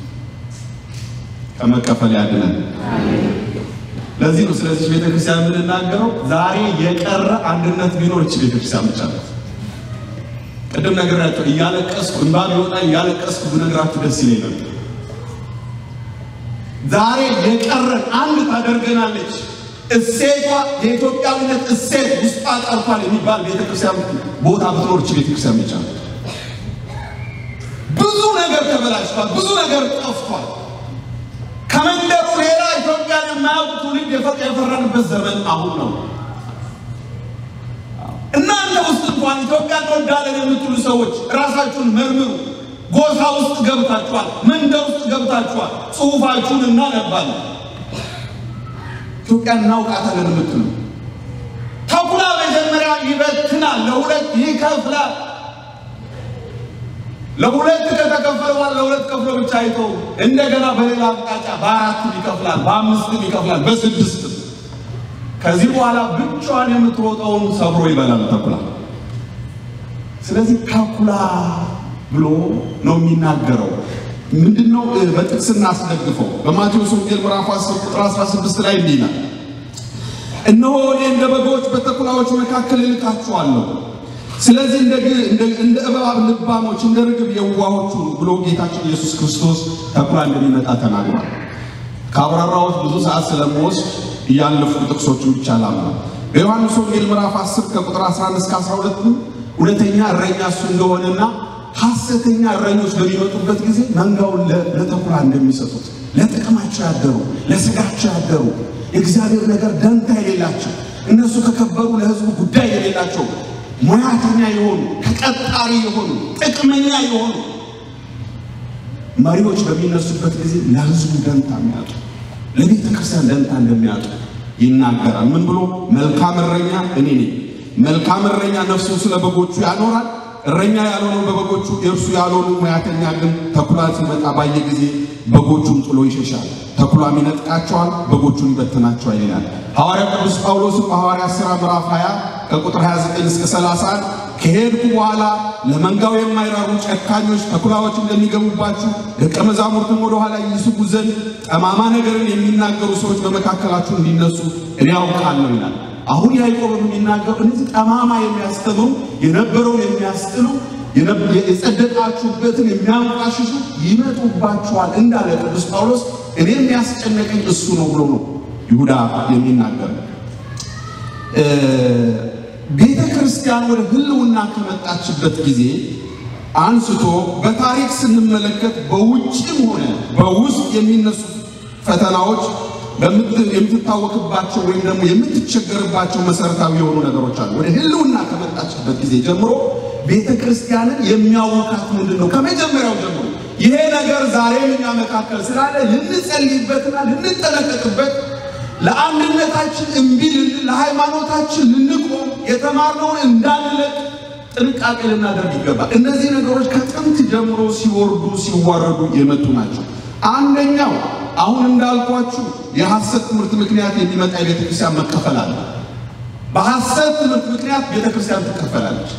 ከመከፈል ያድነን ለዚህ ነው ስለዚህ ቤተክርስቲያን ምንናገረው ዛሬ የቀረ አንድነት ቢኖር እቺ ቤተክርስቲያን ብቻ ነው ቀደም ነገራቸው እያለቀስኩ እንባል ይወጣ እያለቀስኩ ብነግራችሁ ደስ ይለኛል ዛሬ የቀረ አንድ ታደርገናለች እሴቷ የኢትዮጵያዊነት እሴት ውስጥ አቀርቷል የሚባል ቤተክርስቲያን ቦታ ብትኖር እቺ ቤተክርስቲያን ብቻ ነው ብዙ ነገር ተበላሽቷል ብዙ ነገር ጠፍቷል ከመንደሩ ሌላ ኢትዮጵያን የማያውቅ ትውልድ የፈራንበት ዘመን አሁን ነው እናንተ ውስጥ እንኳን ኢትዮጵያን ወዳለን የምትሉ ሰዎች ራሳችሁን መርምሩ ጎሳ ውስጥ ገብታችኋል መንደር ውስጥ ገብታችኋል ጽሁፋችሁን እናነባለን ኢትዮጵያን እናውቃታለን የምትሉ ተኩላ መጀመሪያ ይበትናል ለሁለት ይከፍላል ለሁለት ከተከፈለው ለሁለት ከፍሎ ብቻ አይቶ እንደገና በሌላ አቅጣጫ በአራት ይከፍላል በአምስት ይከፍላል በስድስት ከዚህ በኋላ ብቻዋን የምትሮጠውን ሰብሮ ይበላል ተኩላ ስለዚህ ተኩላ ብሎ ነው የሚናገረው ምንድነው በጥቅስ እናስደግፈው በማቴዎስ ወንጌል ምዕራፍ 10 ቁጥር 16 ላይ እንዲናል እነሆ እኔ እንደ በጎች በተኩላዎች መካከል እልካችኋለሁ ስለዚህ እንደ እባብ ልባሞች እንደ ርግብ የዋሆች ብሎ ጌታችን ኢየሱስ ክርስቶስ ተኩላ እንደሚመጣ ተናግሯል ካብራራዎች ብዙ ሰዓት ስለሞስ ያለፉ ጥቅሶችን ብቻ ላምና በዮሐንስ ወንጌል ምዕራፍ 10 ከቁጥር 11 እስከ 12 ሁለተኛ እረኛ እሱ እንደሆነና ሐሰተኛ እረኞች በሚመጡበት ጊዜ መንጋውን ለተኩላ እንደሚሰጡት ለጥቅማቸው ያደሩ ለስጋቸው ያደሩ እግዚአብሔር ነገር ደንታ የሌላቸው እነሱ ከከበሩ ለህዝቡ ጉዳይ የሌላቸው ሙያተኛ የሆኑ ተቀጣሪ የሆኑ ጥቅመኛ የሆኑ መሪዎች በሚነሱበት ጊዜ ለህዝቡ ደንታ የሚያጡ ለቤተ ክርስቲያን ደንታ እንደሚያጡ ይናገራል ምን ብሎ መልካም እረኛ እኔ ነኝ መልካም እረኛ ነፍሱን ስለ በጎቹ ያኖራል እረኛ ያልሆነው በበጎቹ የእርሱ ያልሆኑ ሙያተኛ ግን ተኩላ ሲመጣ ባየ ጊዜ በጎቹን ጥሎ ይሸሻል ተኩላም ይነጥቃቸዋል በጎቹን ይበትናቸዋል ይላል ሐዋርያው ቅዱስ ጳውሎስ በሐዋርያት ሥራ ምዕራፍ 20 ከቁጥር 29 እስከ 31 ከሄድኩ በኋላ ለመንጋው የማይራሩ ጨካኞች ተኩላዎች እንደሚገቡባችሁ ደቀ መዛሙርቱም ወደ ኋላ ይስቡ ዘንድ ጠማማ ነገርን የሚናገሩ ሰዎች በመካከላችሁ እንዲነሱ እኔ አውቃለሁ ይላል አሁን ያዕቆብ የሚናገረው እነዚህ ጠማማ የሚያስተምሩ የነበረውን የሚያስጥሉ የጸደቃችሁበትን የሚያንቋሽሹ ይመጡባችኋል እንዳለ ቅዱስ ጳውሎስ እኔ የሚያስጨነቀኝ እሱ ነው ብሎ ነው ይሁዳ የሚናገር ቤተ ክርስቲያን ወደ ህልውና ከመጣችበት ጊዜ አንስቶ በታሪክ ስንመለከት በውጭም ሆነ በውስጥ የሚነሱ ፈተናዎች የምትታወቅባቸው ወይም ደግሞ የምትቸገርባቸው መሰረታዊ የሆኑ ነገሮች አሉ ወደ ህልውና ከመጣችበት ጊዜ ጀምሮ ቤተ ክርስቲያንን የሚያውካት ምንድነው ከመጀመሪያው ጀምሮ ይሄ ነገር ዛሬም እኛ መካከል ስላለ ልንጸልይበትና ልንጠነቀቅበት ለአንድነታችን እንቢል ለሃይማኖታችን ልንቆም የተማርነውን እንዳንለቅ ጥንቃቄ ልናደርግ ይገባል። እነዚህ ነገሮች ከጥንት ጀምሮ ሲወርዱ ሲዋረዱ የመጡ ናቸው። አንደኛው አሁን እንዳልኳችሁ የሐሰት ትምህርት ምክንያት የሚመጣ የቤተክርስቲያን መከፈል አለ። በሐሰት ትምህርት ምክንያት ቤተክርስቲያን ትከፈላለች።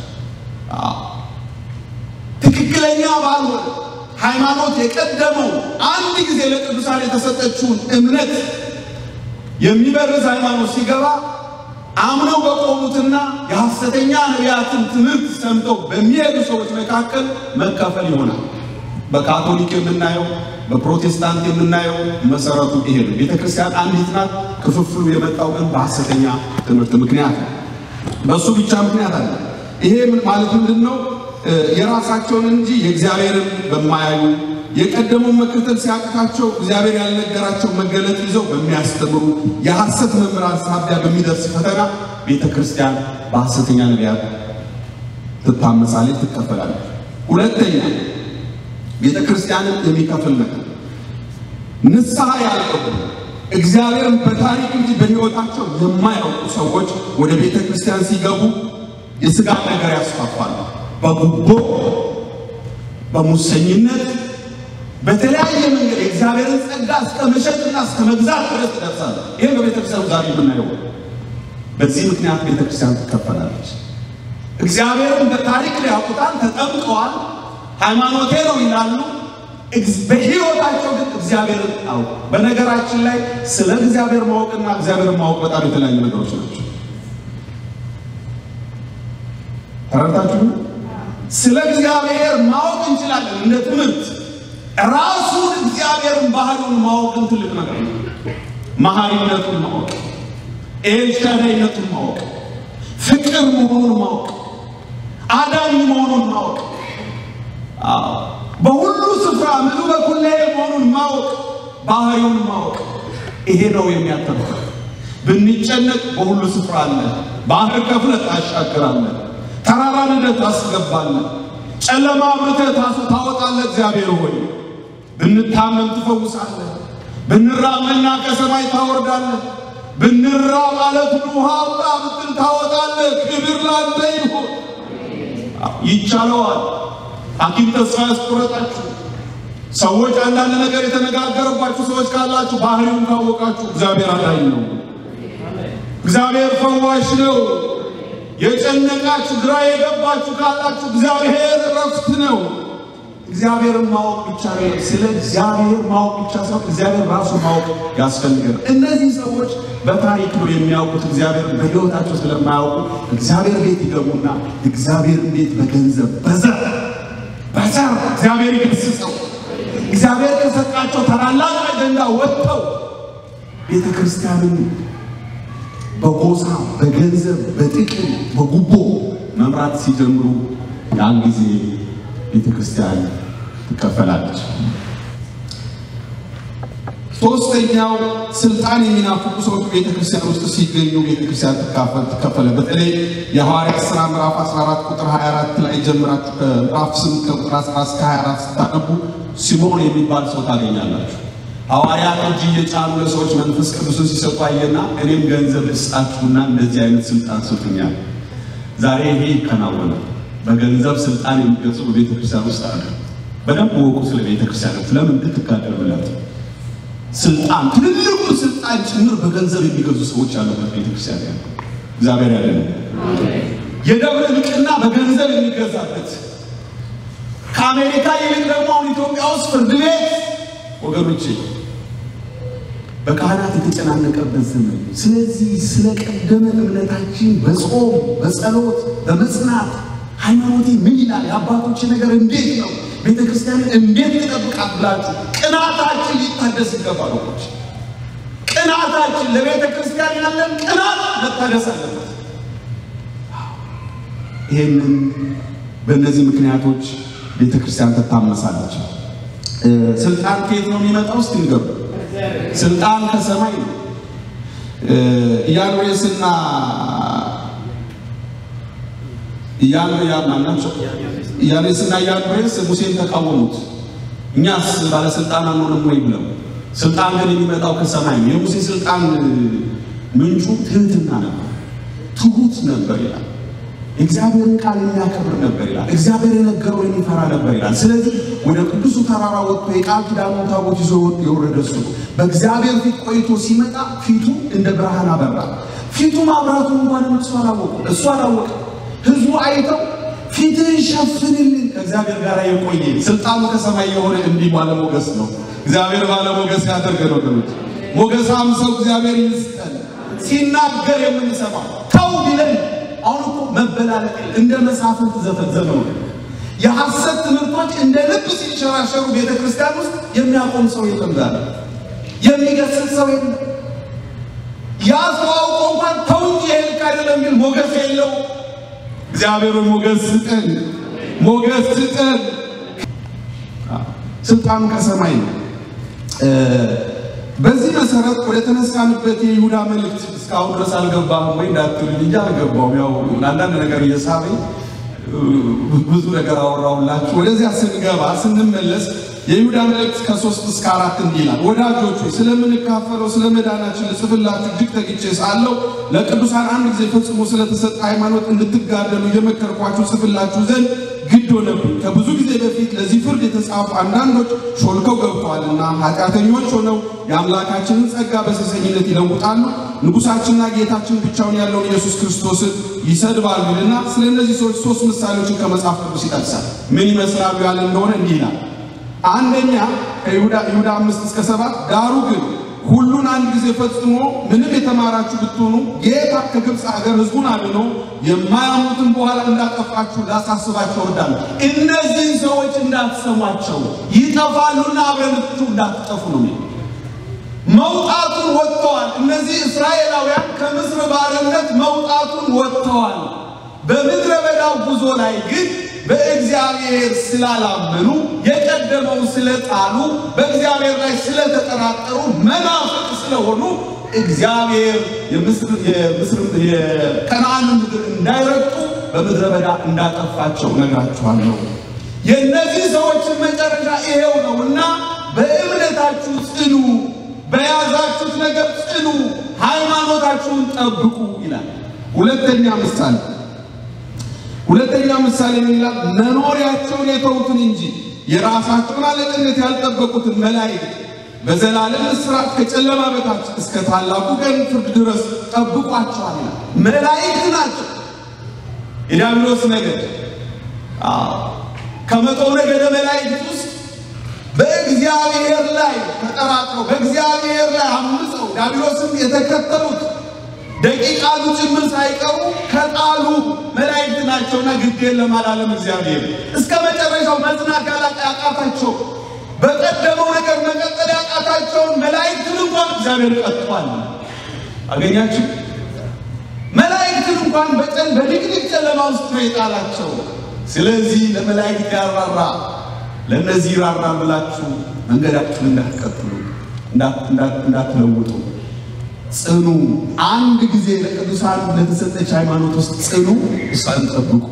ትክክለኛ ባልሆነ ሃይማኖት የቀደመው አንድ ጊዜ ለቅዱሳን የተሰጠችውን እምነት የሚበርዝ ሃይማኖት ሲገባ አምነው በቆሙትና የሐሰተኛ ነቢያትን ትምህርት ሰምተው በሚሄዱ ሰዎች መካከል መከፈል ይሆናል። በካቶሊክ የምናየው በፕሮቴስታንት የምናየው መሰረቱ ይሄ ነው። ቤተክርስቲያን አንዲት ናት። ክፍፍሉ የመጣው ግን በሐሰተኛ ትምህርት ምክንያት ነው። በሱ ብቻ ምክንያት አለ። ይሄ ማለት ምንድነው? የራሳቸውን እንጂ የእግዚአብሔርን በማያዩ የቀደመው መከተል ሲያቅታቸው እግዚአብሔር ያልነገራቸው መገለጥ ይዘው በሚያስተምሩ የሐሰት መምህራን ሳቢያ በሚደርስ ፈተና ቤተክርስቲያን በሐሰተኛ ነቢያት ትታመሳለች፣ ትከፈላለች። ሁለተኛ ቤተክርስቲያንን የሚከፍል ነገር ንስሐ ያልገቡ እግዚአብሔርን በታሪክ እንጂ በሕይወታቸው የማያውቁ ሰዎች ወደ ቤተክርስቲያን ሲገቡ የሥጋ ነገር ያስፋፋሉ። በጉቦ በሙሰኝነት በተለያየ መንገድ የእግዚአብሔርን ጸጋ እስከ መሸጥና እስከ መግዛት ድረስ ይደርሳሉ። ይሄ በቤተክርስቲያን ዛሬ የምናየው። በዚህ ምክንያት ቤተክርስቲያን ትከፈላለች። እግዚአብሔርን በታሪክ ላይ ያውቁታል፣ ተጠምቀዋል፣ ሃይማኖቴ ነው ይላሉ። በሕይወታቸው ግን እግዚአብሔርን አውቁ። በነገራችን ላይ ስለ እግዚአብሔር ማወቅና እግዚአብሔርን ማወቅ በጣም የተለያዩ ነገሮች ናቸው። ተረዳችሁ? ስለ እግዚአብሔር ማወቅ እንችላለን እንደ ትምህርት። ራሱን እግዚአብሔርን ባህሪውን ማወቅን ትልቅ ነገር ነው። መሐሪነቱን ማወቅ፣ ኤልሻዳይነቱን ማወቅ፣ ፍቅር መሆኑን ማወቅ፣ አዳኝ መሆኑን ማወቅ፣ በሁሉ ስፍራ ምሉ በኩል መሆኑን ማወቅ፣ ባህሪውን ማወቅ፣ ይሄ ነው የሚያተርፈው። ብንጨነቅ በሁሉ ስፍራ አለ። ባህር ከፍለህ ታሻግራለህ። ተራራ ንደህ ታስገባለህ። ጨለማ አብርተህ ታወጣለህ። እግዚአብሔር ሆይ ብንታመም ትፈውሳለህ። ብንራብና ከሰማይ ታወርዳለህ። ብንራብ አለቱን ውሃ አውጣ ብትል ታወጣለህ። ክብር ላንተ ይሁን። ይቻለዋል። ሐኪም ተስፋ ያስቆረጣችሁ ሰዎች፣ አንዳንድ ነገር የተነጋገረባችሁ ሰዎች ካላችሁ ባህሪውን ካወቃችሁ እግዚአብሔር አዳኝ ነው። እግዚአብሔር ፈዋሽ ነው። የጨነቃችሁ ግራ የገባችሁ ካላችሁ እግዚአብሔር ረፍት ነው። እግዚአብሔርን ማወቅ ብቻ ነው። ስለ እግዚአብሔር ማወቅ ብቻ ሳይሆን እግዚአብሔር ራሱ ማወቅ ያስፈልጋል። እነዚህ ሰዎች በታሪክ ነው የሚያውቁት። እግዚአብሔር በሕይወታቸው ስለማያውቁ እግዚአብሔር ቤት ይገቡና እግዚአብሔር ቤት በገንዘብ በዘር እግዚአብሔር ይገስጸው። እግዚአብሔር ከሰጣቸው ታላላቅ አጀንዳ ወጥተው ቤተክርስቲያንን በጎሳ በገንዘብ በጥቅም በጉቦ መምራት ሲጀምሩ ያን ጊዜ ቤተክርስቲያን ትከፈላለች። ሶስተኛው ስልጣን የሚናፍቁ ሰዎች ቤተክርስቲያን ውስጥ ሲገኙ ቤተክርስቲያን ትከፈለ። በተለይ የሐዋርያት ሥራ ምዕራፍ 14 ቁጥር 24 ላይ ጀምራችሁ ከምዕራፍ 8 ቁጥር 11 እስከ 24 ስታነቡ ሲሞን የሚባል ሰው ታገኛላችሁ። ሐዋርያት እጅ እየጫኑ ለሰዎች መንፈስ ቅዱስን ሲሰጡ አየና እኔም ገንዘብ ልስጣችሁና እንደዚህ አይነት ስልጣን ስጡኛል። ዛሬ ይሄ ይከናወናል። በገንዘብ ስልጣን የሚገዙ በቤተክርስቲያን ውስጥ አለ። በደንብ ወቁ። ስለ ቤተክርስቲያን ለምን እንድትካደሉላት ስልጣን ትልቁ ስልጣን ጭምር በገንዘብ የሚገዙ ሰዎች ያሉበት ቤተክርስቲያን ያለ እግዚአብሔር ያለ አሜን። የደብረ ንቅና በገንዘብ የሚገዛበት ከአሜሪካ ይልቅ ደግሞ ኢትዮጵያ ውስጥ ፍርድ ቤት ወገኖቼ በካህናት የተጨናነቀበት ዘመን። ስለዚህ ስለቀደመ እምነታችን በጾም በጸሎት በመጽናት ሃይማኖቴ ምን ይላል፣ የአባቶች ነገር እንዴት ነው፣ ቤተክርስቲያንን እንዴት ልጠብቃት ብላችሁ ቅናታችን ሊታደስ ይገባል። ቅናታችን ለቤተክርስቲያን ያለን ቅናት መታደስ አለበት። ይሄንን በእነዚህ ምክንያቶች ቤተክርስቲያን ትታመሳለች። ስልጣን ከየት ነው የሚመጣው? እስቲ ንገሩ። ስልጣን ከሰማይ ነው። ኢያኑስና ኢያኑስ ሙሴን ተቃወሙት። እኛስ ባለስልጣን አንሆንም ወይ ብለው። ስልጣን ግን የሚመጣው ከሰማይ ነው። የሙሴ ስልጣን ምንጩ ትህትና ነው። ትሁት ነበር ይላል እግዚአብሔርን ቃል የሚያከብር ነበር ይላል እግዚአብሔር የነገረውን የሚፈራ ነበር ይላል ስለዚህ ወደ ቅዱሱ ተራራ ወጥቶ የቃል ኪዳኑን ታቦት ይዞ የወረደ እሱ በእግዚአብሔር ፊት ቆይቶ ሲመጣ ፊቱ እንደ ብርሃን አበራ ፊቱ ማብራቱን እንኳን እሱ አላወቀ ህዝቡ አይተው ፊትህን ሸፍንልን ከእግዚአብሔር ጋር የቆየ ስልጣኑ ከሰማይ የሆነ እንዲህ ባለሞገስ ነው እግዚአብሔር ባለሞገስ ያደርገው ወገኖች ሞገሳም ሰው እግዚአብሔር ይስጠን ሲናገር የምንሰማው ተው ቢለን አሁን እኮ መበላለጥ እንደ መሳፍንት ዘመኑ የሐሰት ትምህርቶች እንደ ልብ ሲንሸራሸሩ ቤተክርስቲያን ውስጥ የሚያቆም ሰው የለም ዛሬ የሚገስጽ ሰው የለም ያስዋው እንኳን ተው እንጂ ይልክ አይደለም የሚል ሞገስ የለው እግዚአብሔር ሞገስ ስጠን ስልጣኑ ከሰማይ ነው በዚህ መሰረት ወደ ተነሳንበት የይሁዳ መልእክት እስካሁን ድረስ አልገባም ወይ እንዳትሉኝ እንጂ አልገባም ያው አንዳንድ ነገር እየሳበኝ ብዙ ነገር አወራውላችሁ ወደዚያ ስንመለስ የይሁዳ መልእክት ከ3 እስከ 4 እንዲላል ወዳጆች ስለምንካፈለው ስለመዳናችን ጽፍላችሁ እጅግ ተግቼ ሳለሁ ለቅዱሳን አንድ ጊዜ ፈጽሞ ስለተሰጠ ሃይማኖት እንድትጋደሉ የመከርኳችሁ ጽፍላችሁ ዘንድ ግድ ሆነብኝ ከብዙ ጊዜ በፊት ለዚህ ፍርድ የተጻፉ አንዳንዶች ሾልከው ገብተዋልና ኃጢአተኞች ሆነው የአምላካችንን ጸጋ በሰሰኝነት ይለውጣሉ ንጉሳችንና ጌታችን ብቻውን ያለውን ኢየሱስ ክርስቶስን ይሰድባሉና ስለነዚህ ሰዎች 3 ምሳሌዎችን ከመጽሐፍ ቅዱስ ይጠቅሳል ምን ይመስላሉ ያለ እንደሆነ እንዲህ ይላል አንደኛ ከይሁዳ 5 እስከ 7 ዳሩ ግን ሁሉን አንድ ጊዜ ፈጽሞ ምንም የተማራችሁ ብትሆኑ ጌታ ከግብጽ ሀገር ህዝቡን አድኖ የማያሙትን በኋላ እንዳጠፋችሁ ላሳስባችሁ እወዳለሁ እነዚህ ሰዎች እንዳትሰሟቸው ይጠፋሉና አብረንቱ እንዳትጠፉ ነው መውጣቱን ወጥተዋል እነዚህ እስራኤላውያን ከምስር ባርነት መውጣቱን ወጥተዋል በምድረ በዳው ጉዞ ላይ ግን በእግዚአብሔር ስላላመኑ የቀደመው ስለጣሉ በእግዚአብሔር ላይ ስለተጠራጠሩ መናፍቅ ስለሆኑ እግዚአብሔር የከነዓን ምድር እንዳይረግጡ በምድረ በዳ እንዳጠፋቸው ነግራችኋለሁ የነዚህ ሰዎች መጨረሻ ይሄው ነውና በእምነታችሁ ጽኑ በያዛችሁት ነገር ጽኑ ሃይማኖታችሁን ጠብቁ ይላል ሁለተኛ ምሳሌ ይላል መኖሪያቸውን የተውትን እንጂ የራሳቸውን አለቅነት ያልጠበቁትን መላእክት በዘላለም እስራት ከጨለማ በታች እስከ ታላቁ ቀን ፍርድ ድረስ ጠብቋቸዋል መላእክት ናቸው የዲያብሎስ ነገድ ከመቶ ነገደ መላእክት ውስጥ በእግዚአብሔር ላይ ተጠራጥረው በእግዚአብሔር ላይ አምፀው ዲያብሎስን የተከተሉት ደቂቃሉ ጭምር ሳይቀሩ ከጣሉ መላእክት ናቸውና ግዴን ለማላለም እግዚአብሔር እስከ መጨረሻው መጽናት ያቃታቸው በቀደመው ነገር መቀጠል ያቃታቸው መላእክትን እንኳን እግዚአብሔር ቀጥቷል አገኛችሁ መላእክትን እንኳን በድቅድቅ ጨለማ ውስጥ ይጣላቸው ስለዚህ ለመላእክት ያራራ ለነዚህ ያራራ ብላችሁ መንገዳችሁን እንዳትቀጥሉ እንዳትለውጡ ጽኑ አንድ ጊዜ ለቅዱሳን ለተሰጠች ሃይማኖት ውስጥ ጽኑ እሷን ጠብቁ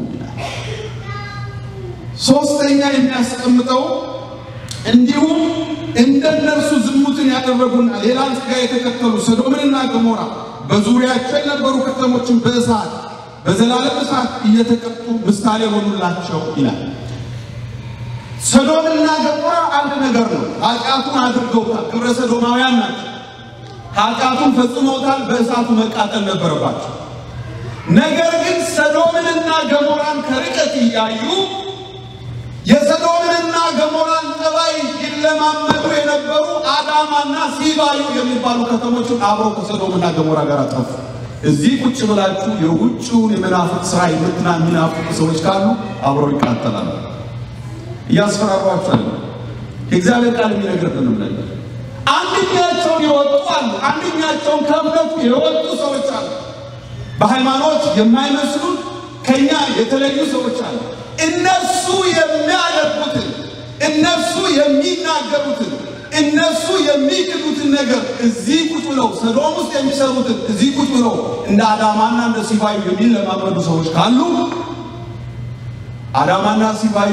ሶስተኛ የሚያስቀምጠው እንዲሁ እንደነርሱ ዝሙትን ያደረጉና ሌላን ሥጋ የተከተሉ ሰዶምንና ገሞራ በዙሪያቸው የነበሩ ከተሞችን በእሳት በዘላለም እሳት እየተቀጡ ምሳሌ ሆኑላቸው ይላል ሰዶምና ገሞራ አንድ ነገር ነው ኃጢአቱን አድርገውታል ግብረ ሰዶማውያን ናቸው ኃጢአቱን ፈጽመውታል በእሳቱ መቃጠል ነበረባቸው ነገር ግን ሰዶምንና ገሞራን ከርቀት ያዩ የሰዶምንና ገሞራን ጠባይ ይለማመዱ የነበሩ አዳማና ሲባዩ የሚባሉ ከተሞችን አብረው ከሰዶምና ገሞራ ጋር አጠፉ እዚህ ቁጭ ብላችሁ የውጭውን የመናፍቅ ስራ የሚናፍቁ ሰዎች ካሉ አብረው ይቃጠላሉ ያስፈራሯቸዋል የእግዚአብሔር ቃል የሚነግረን ነው አንድኛቸውን ይወጣሉ አንድኛቸውን ከእምነቱ የወጡ ሰዎች አሉ በሃይማኖት የማይመስሉ ከኛ የተለዩ ሰዎች አሉ እነሱ የሚያደርጉትን እነሱ የሚናገሩትን እነሱ የሚክዱትን ነገር እዚህ ቁጭ ብለው ሰዶም ውስጥ የሚሰሩትን እዚህ ቁጭ ብለው እንደ አዳማና እንደ ሲባዩ የሚለማመዱ ሰዎች ካሉ አዳማና ሲባዩ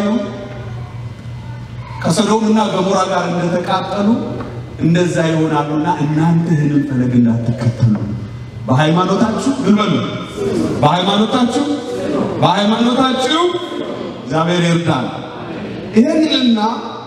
ከሰዶምና ገሞራ ጋር እንደተቃጠሉ እንደዛ ይሆናሉና እናንተ ህንም ፈለግ እንዳትከተሉ በሃይማኖታችሁ ግበሉ በሃይማኖታችሁ እግዚአብሔር ይርዳል። ይሄንና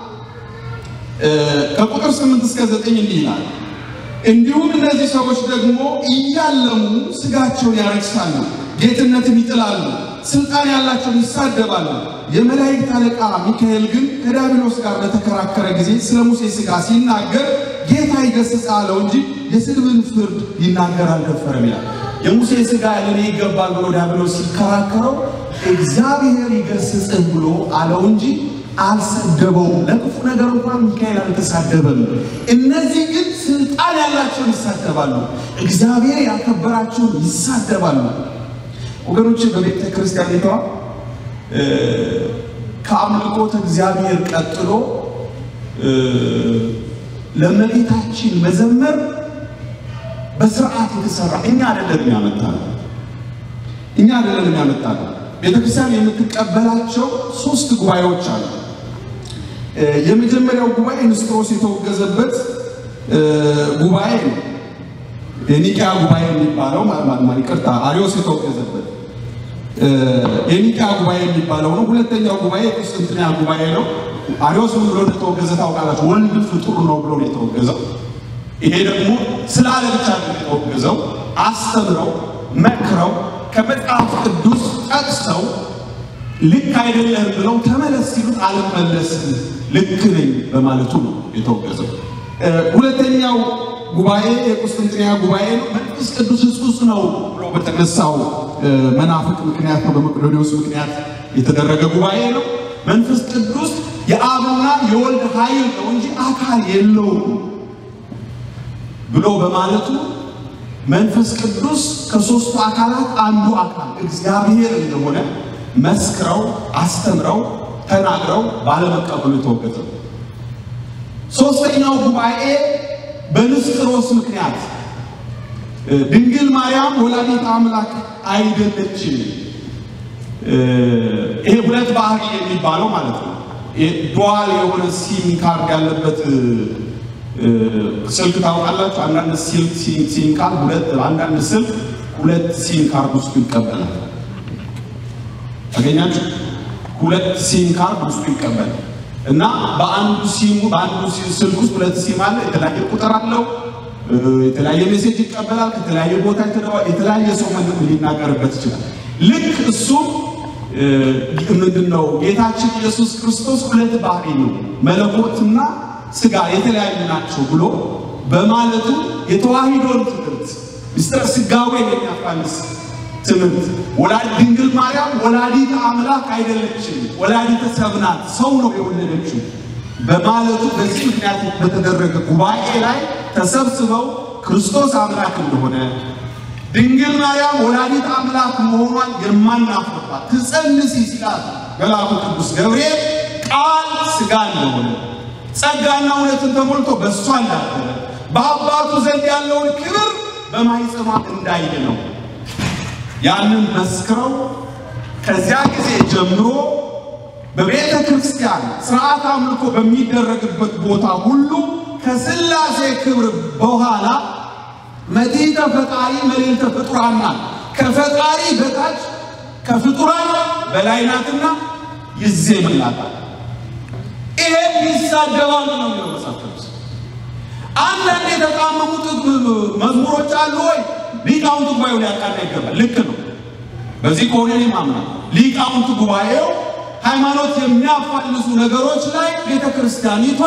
ከቁጥር 8 እስከ 9 እንዲህ ይላል እንዲሁም እነዚህ ሰዎች ደግሞ እያለሙ ስጋቸውን ያረክሳሉ ጌትነትን ይጥላሉ ስልጣን ያላቸውን ይሳደባሉ የመላእክት አለቃ ሚካኤል ግን ከዲያብሎስ ጋር በተከራከረ ጊዜ ስለ ሙሴ ስጋ ሲናገር ጌታ ይገስጽ አለው እንጂ የስድብን ፍርድ ይናገር አልደፈረም ይላል። የሙሴ ስጋ ለኔ ይገባል ብሎ ዲያብሎስ ሲከራከረው እግዚአብሔር ይገስጽህ ብሎ አለው እንጂ አልሰደበው። ለክፉ ነገር እንኳን ሚካኤል አልተሳደበም። እነዚህ ግን ስልጣን ያላቸውን ይሳደባሉ እግዚአብሔር ያከበራቸውን ይሳደባሉ። ወገኖች በቤተ ክርስቲያኒቷ ከአምልኮተ እግዚአብሔር ቀጥሎ ለመቤታችን መዘመር በስርዓት የተሰራ እኛ አይደለም ያመጣነው ቤተክርስቲያን የምትቀበላቸው 3 ጉባኤዎች አሉ። የመጀመሪያው ጉባኤ ንስጥሮስ የተወገዘበት ጉባኤ ነው። የኒቂያ ጉባኤ የሚባለው ይቅርታ አሪዮስ የተወገዘበት የኒቂያ ጉባኤ የሚባለው ነው። ሁለተኛው ጉባኤ የቁስጥንጥንያ ጉባኤ ነው። አሪዮስ ምን ብሎ እንደተወገዘ ታውቃላችሁ? ወልድ ፍጡር ነው ብሎ ነው የተወገዘው። ይሄ ደግሞ ስላለ ብቻ ነው የተወገዘው። አስተምረው መክረው ከመጽሐፍ ቅዱስ ጠቅሰው ልክ አይደለም ብለው ተመለስ ሲሉት አልመለስም ልክ ነኝ በማለቱ ነው የተወገዘው። ሁለተኛው ጉባኤ የቁስጥንጥንያ ጉባኤ ነው። መንፈስ ቅዱስ ሕጹጽ ነው ብሎ በተነሳው መናፍቅ ምክንያት ነው በመቅዶኒዎስ ምክንያት የተደረገ ጉባኤ ነው። መንፈስ ቅዱስ የአብና የወልድ ኃይል ነው እንጂ አካል የለውም ብሎ በማለቱ መንፈስ ቅዱስ ከሶስቱ አካላት አንዱ አካል እግዚአብሔር እንደሆነ መስክረው አስተምረው ተናግረው ባለመቀበሉ የተወገዘው። ሶስተኛው ጉባኤ በንስጥሮስ ምክንያት ድንግል ማርያም ወላዲተ አምላክ አይደለችም ይሄ ሁለት ባህሪ የሚባለው ማለት ነው። ዱዋል የሆነ ሲም ካርድ ያለበት ስልክ ታውቃላችሁ? አንዳንድ ሲም ካርድ አንዳንድ ስልክ ሁለት ሲም ካርድ ውስጥ ይቀበላል። አገኛችሁ? ሁለት ሲም ካርድ ውስጥ ይቀበላል እና በአንዱ ስልክ ውስጥ ሁለት ሲም አለ። የተለያየ ቁጥር አለው። የተለያየ ሜሴጅ ይቀበላል። ከተለያየ ቦታ የተለያየ ሰው መልእክት ሊናገርበት ይችላል። ልክ እሱም ምንድነው ጌታችን ኢየሱስ ክርስቶስ ሁለት ባህሪ ነው መለኮትና ስጋ የተለያዩ ናቸው ብሎ በማለቱ የተዋሂዶን ትምህርት ምስጢረ ስጋዌ የሚያፋልስ ትምህርት ወላዲተ ድንግል ማርያም ወላዲተ አምላክ አይደለችም ወላዲተ ሰብ ናት ሰው ነው የወለደችው በማለቱ በዚህ ምክንያት በተደረገ ጉባኤ ላይ ተሰብስበው ክርስቶስ አምላክ እንደሆነ ድንግል ማርያም ወላዲተ አምላክ መሆኗን የማናፍርባት ትጸንሲ ሲላት መልአኩ ቅዱስ ገብርኤል ቃል ስጋ እንደሆነ ጸጋና እውነትን ተሞልቶ በእሷ እንዳደረ በአባቱ ዘንድ ያለውን ክብር በማይጸኗ እንዳየ ነው ያንን መስክረው ከዚያ ጊዜ ጀምሮ በቤተ ክርስቲያን ሥርዓተ አምልኮ በሚደረግበት ቦታ ሁሉ ከሥላሴ ክብር በኋላ መቲተ ፈጣሪ መልዕልተ ፍጡራን ከፈጣሪ በታች ከፍጡራን በላይ ናትና ይዜምላታል። ይሄ ይሳደባሉ ነው የሚወሳፈሩት። አንዳንድ የተጣመሙት መዝሙሮች አሉ ወይ ሊቃውንቱ ጉባኤው ሊያቃና ይገባል። ልክ ነው። በዚህ ከሆነ ማምና ሊቃውንቱ ጉባኤው ሃይማኖት የሚያፋልሱ ነገሮች ላይ ቤተክርስቲያኒቷ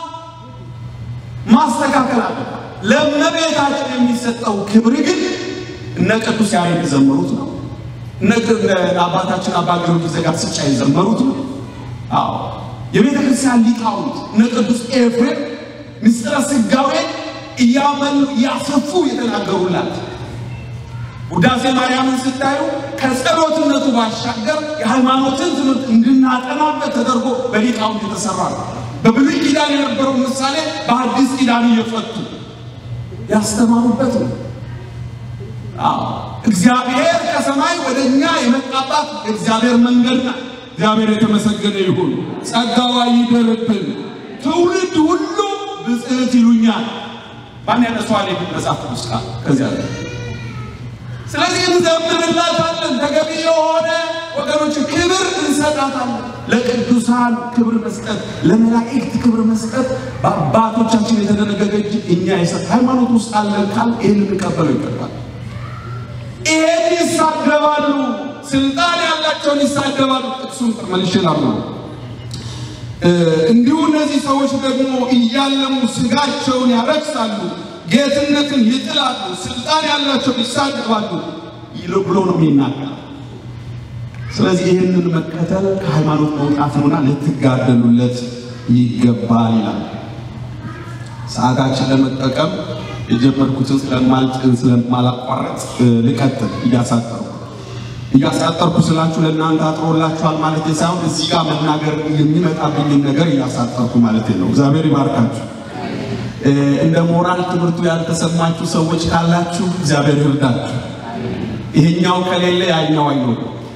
ማስተካከል አለባት። ለእመቤታችን የሚሰጠው ክብር ግን እነ ቅዱስ ያሬድ የዘመሩት ነው። እነ አባታችን አባ ጊዮርጊስ ዘጋስጫ የዘመሩት ነው። አዎ የቤተክርስቲያን ሊቃውንት እነ ቅዱስ ኤፍሬም ምስጢረ ስጋዌ እያመኑ እያሰፉ የተናገሩላት ውዳሴ ማርያምን ስታዩ ከጸሎትነቱ ባሻገር የሃይማኖትን ትምህርት እንድናጠናበት ተደርጎ በሊቃውንት የተሰራ ነው። በብሉይ ኪዳን የነበረው ምሳሌ በአዲስ ኪዳን እየፈቱ ያስተማሩበት ነው። እግዚአብሔር ከሰማይ ወደኛ የመጣባት እግዚአብሔር መንገድና እግዚአብሔር የተመሰገነ ይሁን። ጸጋዋ ይደርብን። ትውልድ ሁሉ ብጽዕት ይሉኛል። ማን ያነሳዋል? መጽሐፍ ቅዱስ ከዚያ ስለዚህ እንዘምርላታለን ተገቢ የሆነ ወገኖች ክብር እንሰጣታለን ለቅዱሳን ክብር መስጠት ለመላእክት ክብር መስጠት በአባቶቻችን የተደነገገ እኛ የሰጥ ሃይማኖት ውስጥ አለን ካል ይሄንን እንቀበለው ይገባል ይሄን ይሳደባሉ ስልጣን ያላቸውን ይሳደባሉ ጥቅሱን ተመልሼላሉ እንዲሁ እነዚህ ሰዎች ደግሞ እያለሙ ስጋቸውን ያረክሳሉ ጌትነትን ይጥላሉ ስልጣን ያላቸው ይሳደባሉ ይልብሎ ነው የሚናገረው ስለዚህ ይሄንን መከተል ከሃይማኖት መውጣት ነውና ለትጋደሉለት ይገባል ይላል ሰዓታችን ለመጠቀም የጀመርኩትን ስለማላቋረጥ ልቀጥል እያሳጠርኩ ስላችሁ ለእናንተ አጥሮላችኋል ማለት ሳይሆን እዚህ ጋር መናገር የሚመጣብኝ ነገር እያሳጠርኩ ማለት ነው እግዚአብሔር ይባርካችሁ እንደ ሞራል ትምህርቱ ያልተሰማችሁ ሰዎች ካላችሁ እግዚአብሔር ይርዳችሁ ይሄኛው ከሌለ ያኛው አይኖር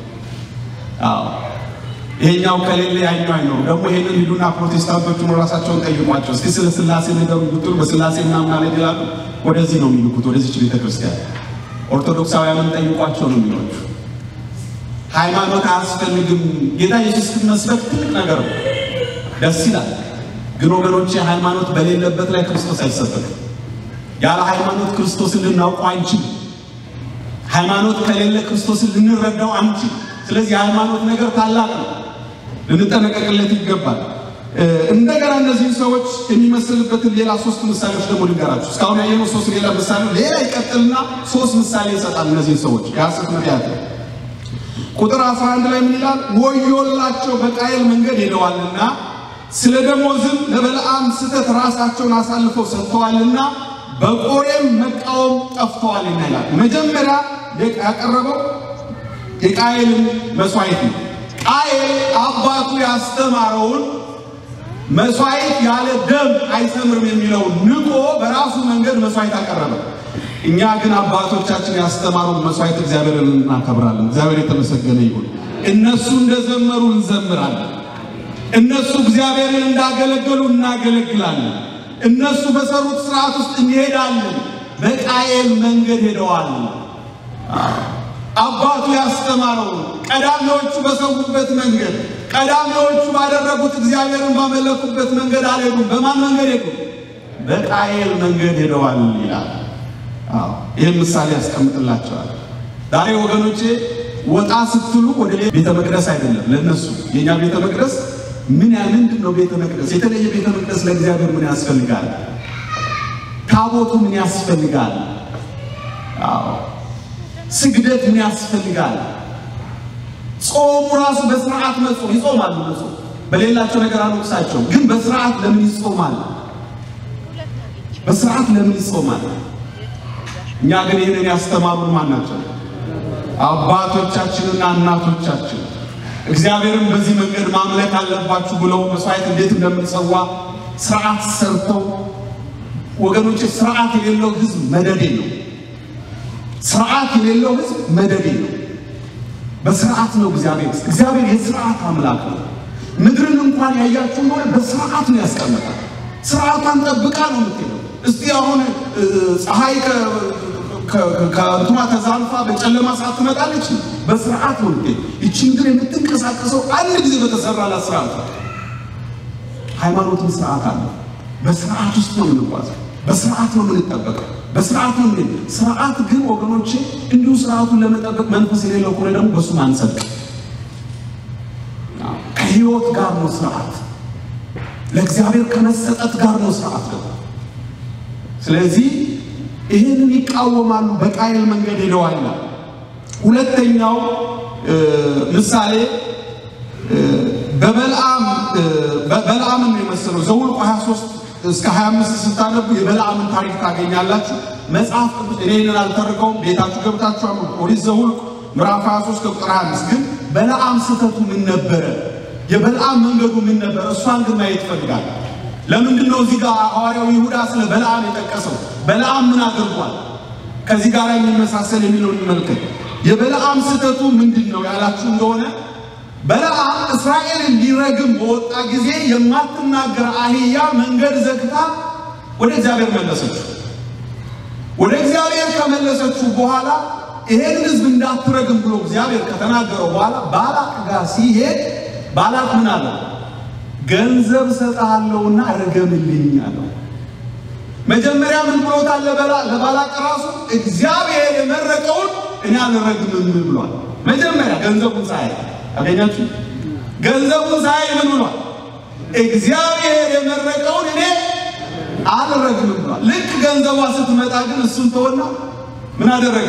ይሄኛው ከሌለ ያኛው አይኖር ደግሞ ይሄንን ሂዱና ፕሮቴስታንቶቹን ራሳቸውን ጠይቋቸው እስኪ ስለ ስላሴ ነገሩ ብትሉ በስላሴ እናምናለን ይላሉ ወደዚህ ነው የሚልኩት ወደዚህ ቤተክርስቲያን ኦርቶዶክሳውያንን ጠይቋቸው ነው የሚሉት ሃይማኖት አያስፈልግም ጌታ ኢየሱስ መስበክ ትልቅ ነገር ነው ደስ ይላል ግን ወገኖቼ ሃይማኖት በሌለበት ላይ ክርስቶስ አይሰበክም ያለ ሃይማኖት ክርስቶስን ልናውቀው አንችልም ሃይማኖት ከሌለ ክርስቶስን ልንረዳው አንችልም ስለዚህ ሃይማኖት ነገር ታላቅ ነው ልንጠነቀቅለት ይገባል እንደገና እነዚህ ሰዎች የሚመስልበትን ሌላ ሶስት ምሳሌዎች ደግሞ ልንገራችሁ እስካሁን ያየነው ሶስት ሌላ ምሳሌ ሌላ ይቀጥልና ሶስት ምሳሌ ይሰጣል እነዚህ ሰዎች ያሰት ነቢያት ቁጥር 11 ላይ ምን ይላል ወዮላቸው በቃየል መንገድ ሄደዋልና ስለ ደሞዝም ለበለዓም ስተት ራሳቸውን አሳልፈው ሰጥተዋልና በቆሬም መቃወም ጠፍተዋል ይላል መጀመሪያ ያቀረበው የቃየልን መስዋዕት ነው ቃየል አባቱ ያስተማረውን መስዋዕት ያለ ደም አይሰምርም የሚለው ንቆ በራሱ መንገድ መስዋዕት አቀረበ እኛ ግን አባቶቻችን ያስተማሩን መስዋዕት እግዚአብሔርን እናከብራለን እግዚአብሔር የተመሰገነ ይሁን እነሱ እንደዘመሩ እንዘምራለን እነሱ እግዚአብሔርን እንዳገለገሉ እናገለግላለን እነሱ በሰሩት ሥርዓት ውስጥ እንሄዳለን በቃየል መንገድ ሄደዋል አባቱ ያስተማረው ቀዳሚዎቹ በሰውበት መንገድ ቀዳሚዎቹ ባደረጉት እግዚአብሔርን ባመለኩበት መንገድ አልሄዱም በማን መንገድ ሄዱ በቃየል መንገድ ሄደዋል ይላል ይሄ ምሳሌ ያስቀምጥላቸዋል ዛሬ ወገኖቼ ወጣ ስትሉ ወደ ቤተ መቅደስ አይደለም ለነሱ የኛ ቤተ መቅደስ ምን ምንድነው ቤተ መቅደስ የተለየ ቤተ መቅደስ ለእግዚአብሔር ምን ያስፈልጋል ታቦቱ ምን ያስፈልጋል ስግደት ምን ያስፈልጋል ጾም ራሱ በስርዓት መጾም ይጾማሉ መጾም በሌላቸው ነገር አልወቅሳቸው ግን በስርዓት ለምን ይጾማል በስርዓት ለምን ይጾማል እኛ ግን ይሄንን ያስተማሩን ማን ናቸው አባቶቻችንና እናቶቻችን እግዚአብሔርን በዚህ መንገድ ማምለክ አለባችሁ ብለው መስዋዕት እንዴት እንደምንሰዋ ስርዓት ሰርተው ወገኖች ስርዓት የሌለው ህዝብ መደዴ ነው ስርዓት የሌለው ህዝብ መደዴ ነው በስርዓት ነው እግዚአብሔር የስርዓት አምላክ ነው ምድርን እንኳን ያያችሁ ነው በስርዓት ነው ያስቀመጣል ስርዓቷን ጠብቃ ነው የምትሄደው እስቲ አሁን ፀሐይ ከእንትማ ተዛልፋ በጨለማ ሰዓት ትመጣለች በስርዓት ነው እቺን ግን የምትንቀሳቀሰው አንድ ጊዜ በተሰራላት ስርዓት ሃይማኖትን ስርዓት አለ በስርዓት ውስጥ ነው የምንጓዘው በስርዓት ነው የምንጠበቀው በስርዓት ነው ስርዓት ግን ወገኖቼ እንዲሁ ስርዓቱን ለመጠበቅ መንፈስ የሌለው ከሆነ ደግሞ በሱ ማንሰጥ ከህይወት ጋር ነው ስርዓት ለእግዚአብሔር ከመሰጠት ጋር ነው ስርዓት ስለዚህ ይሄንን ይቃወማሉ በቃየል መንገድ ሄደዋል ሁለተኛው ምሳሌ በበልዓምን የመሰለው ዘኍልቍ 23 እስከ 25 ስታነቡ የበልዓምን ታሪክ ታገኛላችሁ መጽሐፍ ቅዱስ እኔን አልተረከውም ቤታችሁ ገብታችሁ አምጡ ኦሪት ዘኍልቍ ምዕራፍ 23 ቁጥር 5 ግን በልዓም ስተቱ ምን ነበር የበልዓም መንገዱ ምን ነበር እሷን ግን ማየት ፈልጋል ለምንድን ነው እዚህ ጋር ሐዋርያው ይሁዳ ስለ በልዓም የጠቀሰው በልዓም ምን አድርጓል ከዚህ ጋር የሚመሳሰል የሚለውን መልከት የበልዓም ስተቱ ምንድነው ያላችሁ እንደሆነ በልዓም እስራኤልን ሊረግም በወጣ ጊዜ የማትናገር አህያ መንገድ ዘግታ ወደ እግዚአብሔር መለሰች ወደ እግዚአብሔር ከመለሰችው በኋላ ይሄን ህዝብ እንዳትረግም ብሎ እግዚአብሔር ከተናገረው በኋላ ባላቅ ጋር ሲሄድ ባላቅ ምን አለ? ገንዘብ ሰጣለውና ረገምልኝ አለው። መጀመሪያ ምን ብሎታል ለባላቅ ራሱ? እግዚአብሔር የመረቀውን እኔ አልረግምም ብሏል። መጀመሪያ ገንዘቡን ሳይ አገኛችሁ? ገንዘቡን ሳይ ምን ብሏል? እግዚአብሔር የመረቀውን እኔ አልረግምም ብሏል። ልክ ገንዘቧ ስትመጣ ግን እሱን ተወና ምን አደረገ?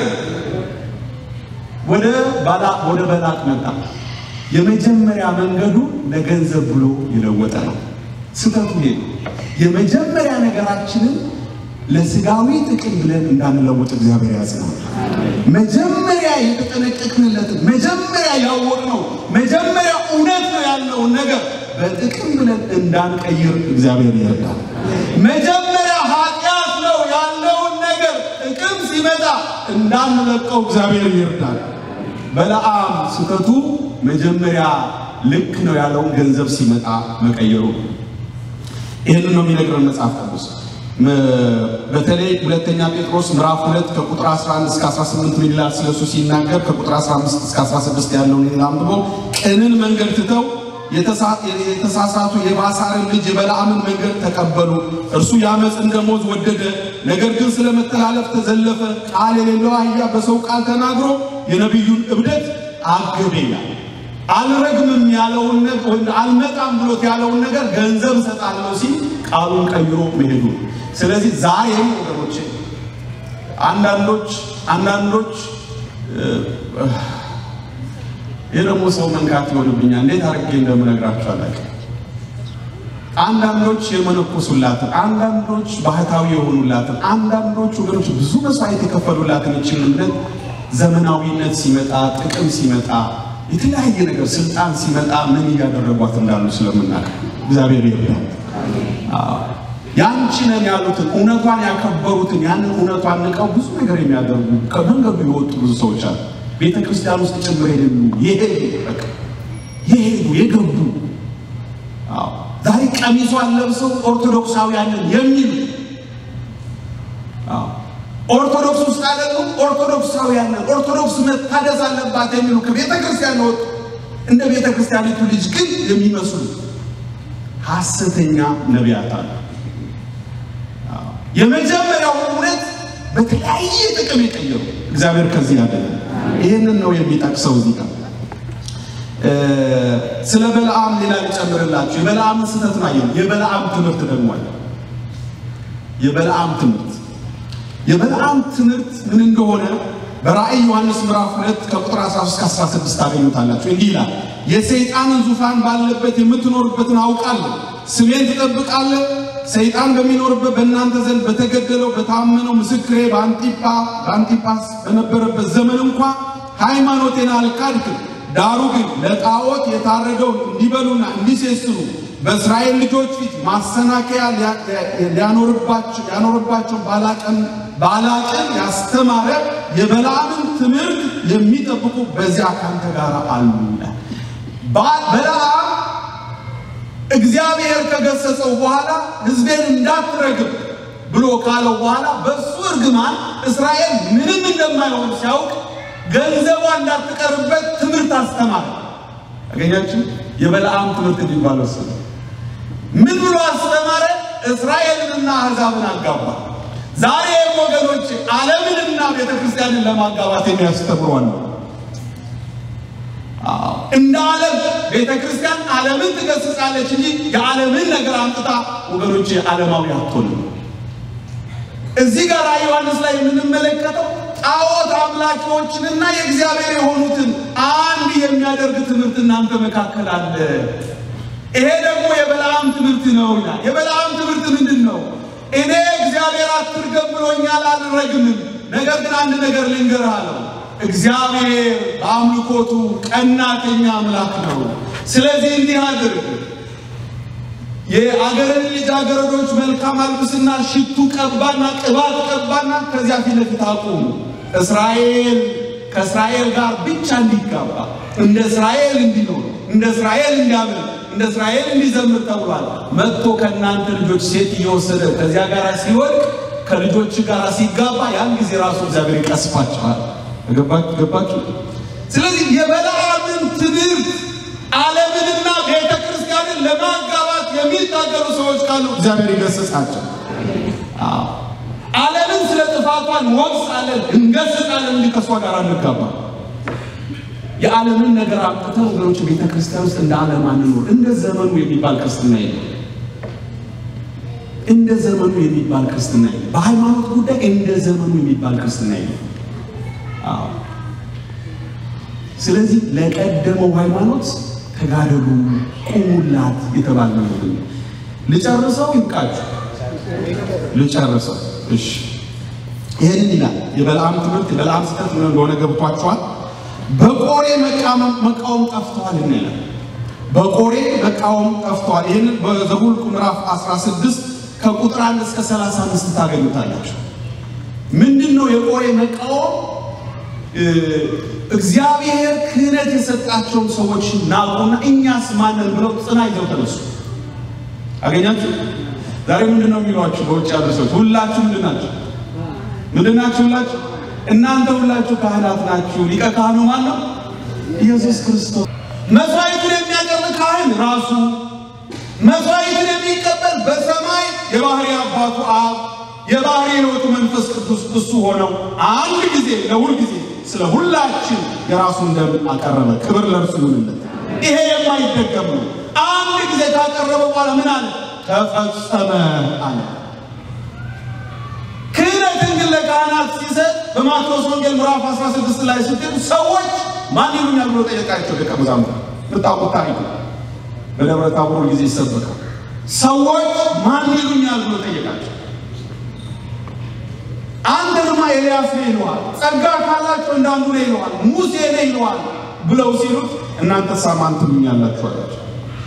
ወደ ባላቅ መጣ። የመጀመሪያ መንገዱ ለገንዘብ ብሎ የለወጠ ነው። ስተቱ ይሄ የመጀመሪያ ነገራችንን ለስጋዊ ጥቅም ብለን እንዳንለውጥ እግዚአብሔር ያጽናል። መጀመሪያ የተጠነቀቅንለት መጀመሪያ ያወቅነው መጀመሪያ እውነት ነው ያለው ነገር በጥቅም ብለን እንዳንቀይር እግዚአብሔር ይርዳል። መጀመሪያ ኃጢአት ነው ያለው ነገር ጥቅም ሲመጣ እንዳንለቀው እግዚአብሔር ይርዳል። በለዓም ስተቱ መጀመሪያ ልክ ነው ያለውን ገንዘብ ሲመጣ መቀየሩ። ይሄንን ነው የሚነግረን መጽሐፍ ቅዱስ። በተለይ ሁለተኛ ጴጥሮስ ምዕራፍ 2 ከቁጥር 11 እስከ 18 ምን ይላል? ስለሱ ሲናገር ከቁጥር 15 እስከ 16 ያለውን ይላምጥቦ ቅንን መንገድ ትተው የተሳሳቱ የባሳርን ልጅ የበለዓምን መንገድ ተቀበሉ። እርሱ ያመጽን ደሞዝ ወደደ፣ ነገር ግን ስለመተላለፍ ተዘለፈ። ቃል የሌለው አህያ በሰው ቃል ተናግሮ የነብዩን እብደት አገበ። አልረግምም ያለውን ነገር ወይ አልመጣም ብሎት ያለውን ነገር ገንዘብ ሰጣለው ሲል ቃሉን ቀይሮ መሄዱ። ስለዚህ ዛሬም ወገኖቼ አንዳንዶች የደሞ ሰው መንካት ይሆንብኛል እንዴት አርጌ እንደምነግራችሁ አላውቅም። አንዳንዶች የመነኮሱላትን፣ አንዳንዶች ባህታዊ የሆኑላትን፣ አንዳንዶች ወገኖች ብዙ መስዋዕት የከፈሉላትን እምነት ዘመናዊነት ሲመጣ ጥቅም ሲመጣ የተለያየ ነገር ስልጣን ሲመጣ ምን ያደረጓት እንዳሉ ስለምናውቅ እግዚአብሔር ይርዳል። ያንቺ ነን ያሉትን እውነቷን ያከበሩትን ያንን እውነቷን ንቀው ብዙ ነገር የሚያደርጉ ከመንገዱ የወጡ ብዙ ሰዎች አሉ። ቤተክርስቲያን ውስጥ ጭምር የገቡ ዛሬ ቀሚሷን ለብሰው ኦርቶዶክሳውያንን የሚሉ ኦርቶዶክስ ውስጥ አይደሉ ኦርቶዶክሳውያንን ኦርቶዶክስ መታደስ አለባት የሚሉ ከቤተክርስቲያን ወጡ። እንደ ቤተክርስቲያኒቱ ልጅ ግን የሚመስሉ ሐሰተኛ ነቢያት አሉ። የመጀመሪያው እውነት በተለያየ ጥቅም የቀየሩ እግዚአብሔር ከዚህ ያደለ ይሄንን ነው የሚጠቅሰው እዚህ ጋር። ስለ በለዓም ሌላ ልጨምርላችሁ። የበለዓም ስተት ነው። የበለዓም ትምህርት ደግሞ አለ። የበለዓም ትምህርት ምን እንደሆነ በራእይ ዮሐንስ ምዕራፍ 2 ከቁጥር 13 እስከ 16 ታገኙታላችሁ። እንዲህ ይላል፣ የሰይጣንን ዙፋን ባለበት የምትኖርበትን አውቃለሁ። ስሜን ትጠብቃለህ። ሰይጣን በሚኖርበት በእናንተ ዘንድ በተገደለው በታመነው ምስክሬ በአንቲጳስ በነበረበት ዘመን እንኳን ሃይማኖቴን አልካድክም። ዳሩ ግን ለጣዖት የታረደውን እንዲበሉና እንዲሴስኑ በእስራኤል ልጆች ፊት ማሰናከያ ሊያኖርባቸው ባላቅን ያስተማረ የበለዓምን ትምህርት የሚጠብቁ በዚያ ካንተ ጋር አሉ። በለዓም እግዚአብሔር ከገሰጸው በኋላ ሕዝቤን እንዳትረግም ብሎ ካለው በኋላ በሱ እርግማን እስራኤል ምንም እንደማይሆን ሲያውቅ ገንዘቧ እንዳትቀርበት ትምህርት አስተማረ። አገኛችሁ? የበለዓም ትምህርት እንዲባለው ምን ብሎ አስተማረ? እስራኤልንና አሕዛብን አጋባ። ዛሬ ወገኖች ዓለምንና ቤተክርስቲያንን ለማጋባት የሚያስተምሩ አሉ። እንደ ዓለም ቤተክርስቲያን ዓለምን ትገስጻለች እንጂ የዓለምን ነገር አምጥታ ወገኖች ዓለማዊ አትሆንም። እዚህ ጋር ዮሐንስ ላይ የምንመለከተው ጣዖት አምላኪዎችንና የእግዚአብሔር የሆኑትን አንድ የሚያደርግ ትምህርት እናንተ መካከል አለ። ይሄ ደግሞ የበለዓም ትምህርት ነው ይላል። የበለዓም ትምህርት ምንድነው? እኔ እግዚአብሔር አትርገም ብሎኛል፣ አልረግምም። ነገር ግን አንድ ነገር ልንገርህ አለው። እግዚአብሔር በአምልኮቱ ቀናተኛ አምላክ ነው። ስለዚህ እንዲህ አድርግ፣ የአገርን ልጃገረዶች መልካም አልብስና ሽቱ ቀባና ቅባት ቀባና ከዚያ ፊት ለፊት አቁም። እስራኤል ከእስራኤል ጋር ብቻ እንዲጋባ፣ እንደ እስራኤል እንዲኖር፣ እንደ እስራኤል እንዲያምር፣ እንደ እስራኤል እንዲዘምር ተብሏል። መጥቶ ከእናንተ ልጆች ሴት እየወሰደ ከዚያ ጋር ሲወድቅ ከልጆች ጋር ሲጋባ ያን ጊዜ ራሱ እግዚአብሔር ይቀስፋቸዋል። ገባችሁ? ስለዚህ የበለዓምን ትምህርት ዓለምንና ቤተክርስቲያንን ለማጋባት የሚታገሉ ሰዎች ካሉ እግዚአብሔር ይገስጻቸው። ዓለምን ስለ ጥፋቷን ወቅሳለን እንገስጻለን እንጂ ከሷ ጋር አንጋባ። የዓለምን ነገር አጥተው ወገኖች ቤተክርስቲያን ውስጥ እንደ ዓለም አንኖር። እንደ ዘመኑ የሚባል ክርስትና የለም። እንደ ዘመኑ የሚባል ክርስትና የለም። በሃይማኖት ጉዳይ እንደ ዘመኑ የሚባል ክርስትና የለም። ስለዚህ ለቀደመው ሃይማኖት ተጋደሉ ቁሙላት የተባለው ነው። ልጨርሰው ይብቃችሁ። ልጨርሰው እሺ። ይሄን ይላል የበለዓም ትምህርት የበለዓም ስህተት ምን እንደሆነ ገብቷችኋል? በቆሬ መቃወም ጠፍቷል ይላል። በቆሬ መቃወም ጠፍቷል። ይሄን በዘኍልቍ ምዕራፍ 16 ከቁጥር 1 እስከ 35 ታገኙታላችሁ። ምንድነው የቆሬ መቃወም? እግዚአብሔር ክህነት የሰጣቸው ሰዎች ናቁና እኛስ ማንን ብለው ጽና ይዘው ተነሱ። አገኛችሁ? ዛሬ ምንድነው የሚሏችሁ? በውጭ ያሉ ሰዎች ሁላችሁ ምንድናችሁ? ሁላችሁ እናንተ ሁላችሁ ካህናት ናችሁ። ሊቀ ካህኑ ማን ነው? ኢየሱስ ክርስቶስ። መስዋዕቱን የሚያቀርብ ካህን ራሱ፣ መስዋዕቱን የሚቀበል በሰማይ የባህሪ አባቱ አብ፣ የባህሪ ሕይወቱ መንፈስ ቅዱስ እሱ ሆነው አንድ ጊዜ ለሁል ጊዜ ስለ ሁላችን የራሱን ደም አቀረበ። ክብር ለእርሱ ይሁንለት። ይሄ የማይደገም ነው። አንድ ጊዜ ካቀረበ በኋላ ምን አለ? ተፈጸመ አለ። ክህነትን ግን ለካህናት ሲሰጥ በማቴዎስ ወንጌል ምዕራፍ 16 ላይ ስትሄዱ ሰዎች ማን ይሉኛል ብሎ ጠየቃቸው ደቀ መዛሙርት። የምታውቁት ታሪክ በደብረ ታቦር ጊዜ ይሰበካል። ሰዎች ማን ይሉኛል ብሎ ጠየቃቸው። አንተማ ኤልያስ ነህ ይለዋል፣ ጸጋ ካላቸው እንዳንዱ ነህ ይለዋል፣ ሙሴ ነህ ይለዋል ብለው ሲሉት እናንተስ ማን ትሉኛላችሁ አላቸው።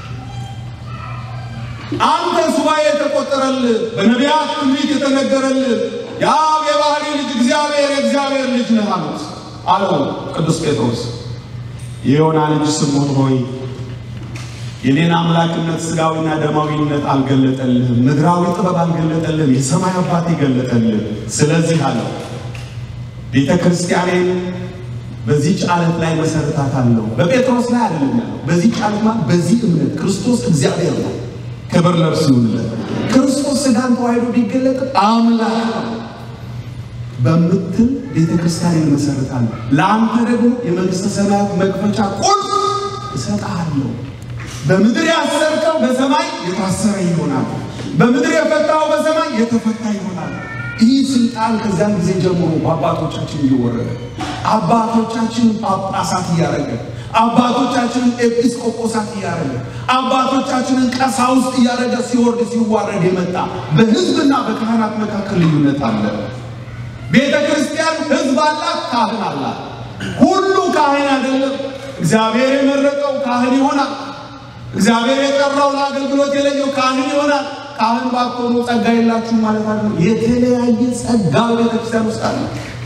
አንተ ሱባኤ የተቆጠረልህ በነቢያት ትንቢት የተነገረልህ የአብ የባህሪ ልጅ የእግዚአብሔር ልጅ ነህ አሉት አለው ቅዱስ ጴጥሮስ። የዮና ልጅ ስምዖን ሆይ የኔን አምላክነት ስጋዊና ደማዊነት አልገለጠልህም፣ ምድራዊ ጥበብ አልገለጠልህም፣ የሰማይ አባት ይገለጠልህ። ስለዚህ አለው ቤተክርስቲያኔን በዚህ ዓለት ላይ መሰረታታለሁ። በጴጥሮስ ላይ አይደለም ያለው፣ በዚህ ዓለት ማለት በዚህ እምነት ክርስቶስ እግዚአብሔር ነው። ክብር ለእርሱ ይሁንለት። ክርስቶስ ስጋን ተዋህዶ ቢገለጥ አምላክ ነው በምትል ቤተክርስቲያንን መሰረታለሁ። ለአንተ ደግሞ የመንግስተ ሰማያት መክፈቻ ቁልፍ እሰጥሃለሁ። በምድር ያሰርከው በሰማይ የታሰረ ይሆናል፣ በምድር የፈታው በሰማይ የተፈታ ይሆናል። ይህ ስልጣን ከዚያን ጊዜ ጀምሮ በአባቶቻችን እየወረደ አባቶቻችን ጳጳሳት እያደረገ አባቶቻችንን ኤጲስቆጶሳት እያደረገ አባቶቻችንን ቀሳውስት እያደረገ ሲወርድ ሲዋረድ የመጣ በሕዝብና በካህናት መካከል ልዩነት አለ። ቤተክርስቲያን ሕዝብ አላት፣ ካህን አላት። ሁሉ ካህን አይደለም። እግዚአብሔር የመረጠው ካህን ይሆናል። እግዚአብሔር የጠራው ለአገልግሎት የለየው ካህን ይሆናል። ካህን ባትሆኑ ጸጋ የላችሁም ማለት አይደለም። የተለያየ ጸጋ በቤተክርስቲያን ውስጥ አለ።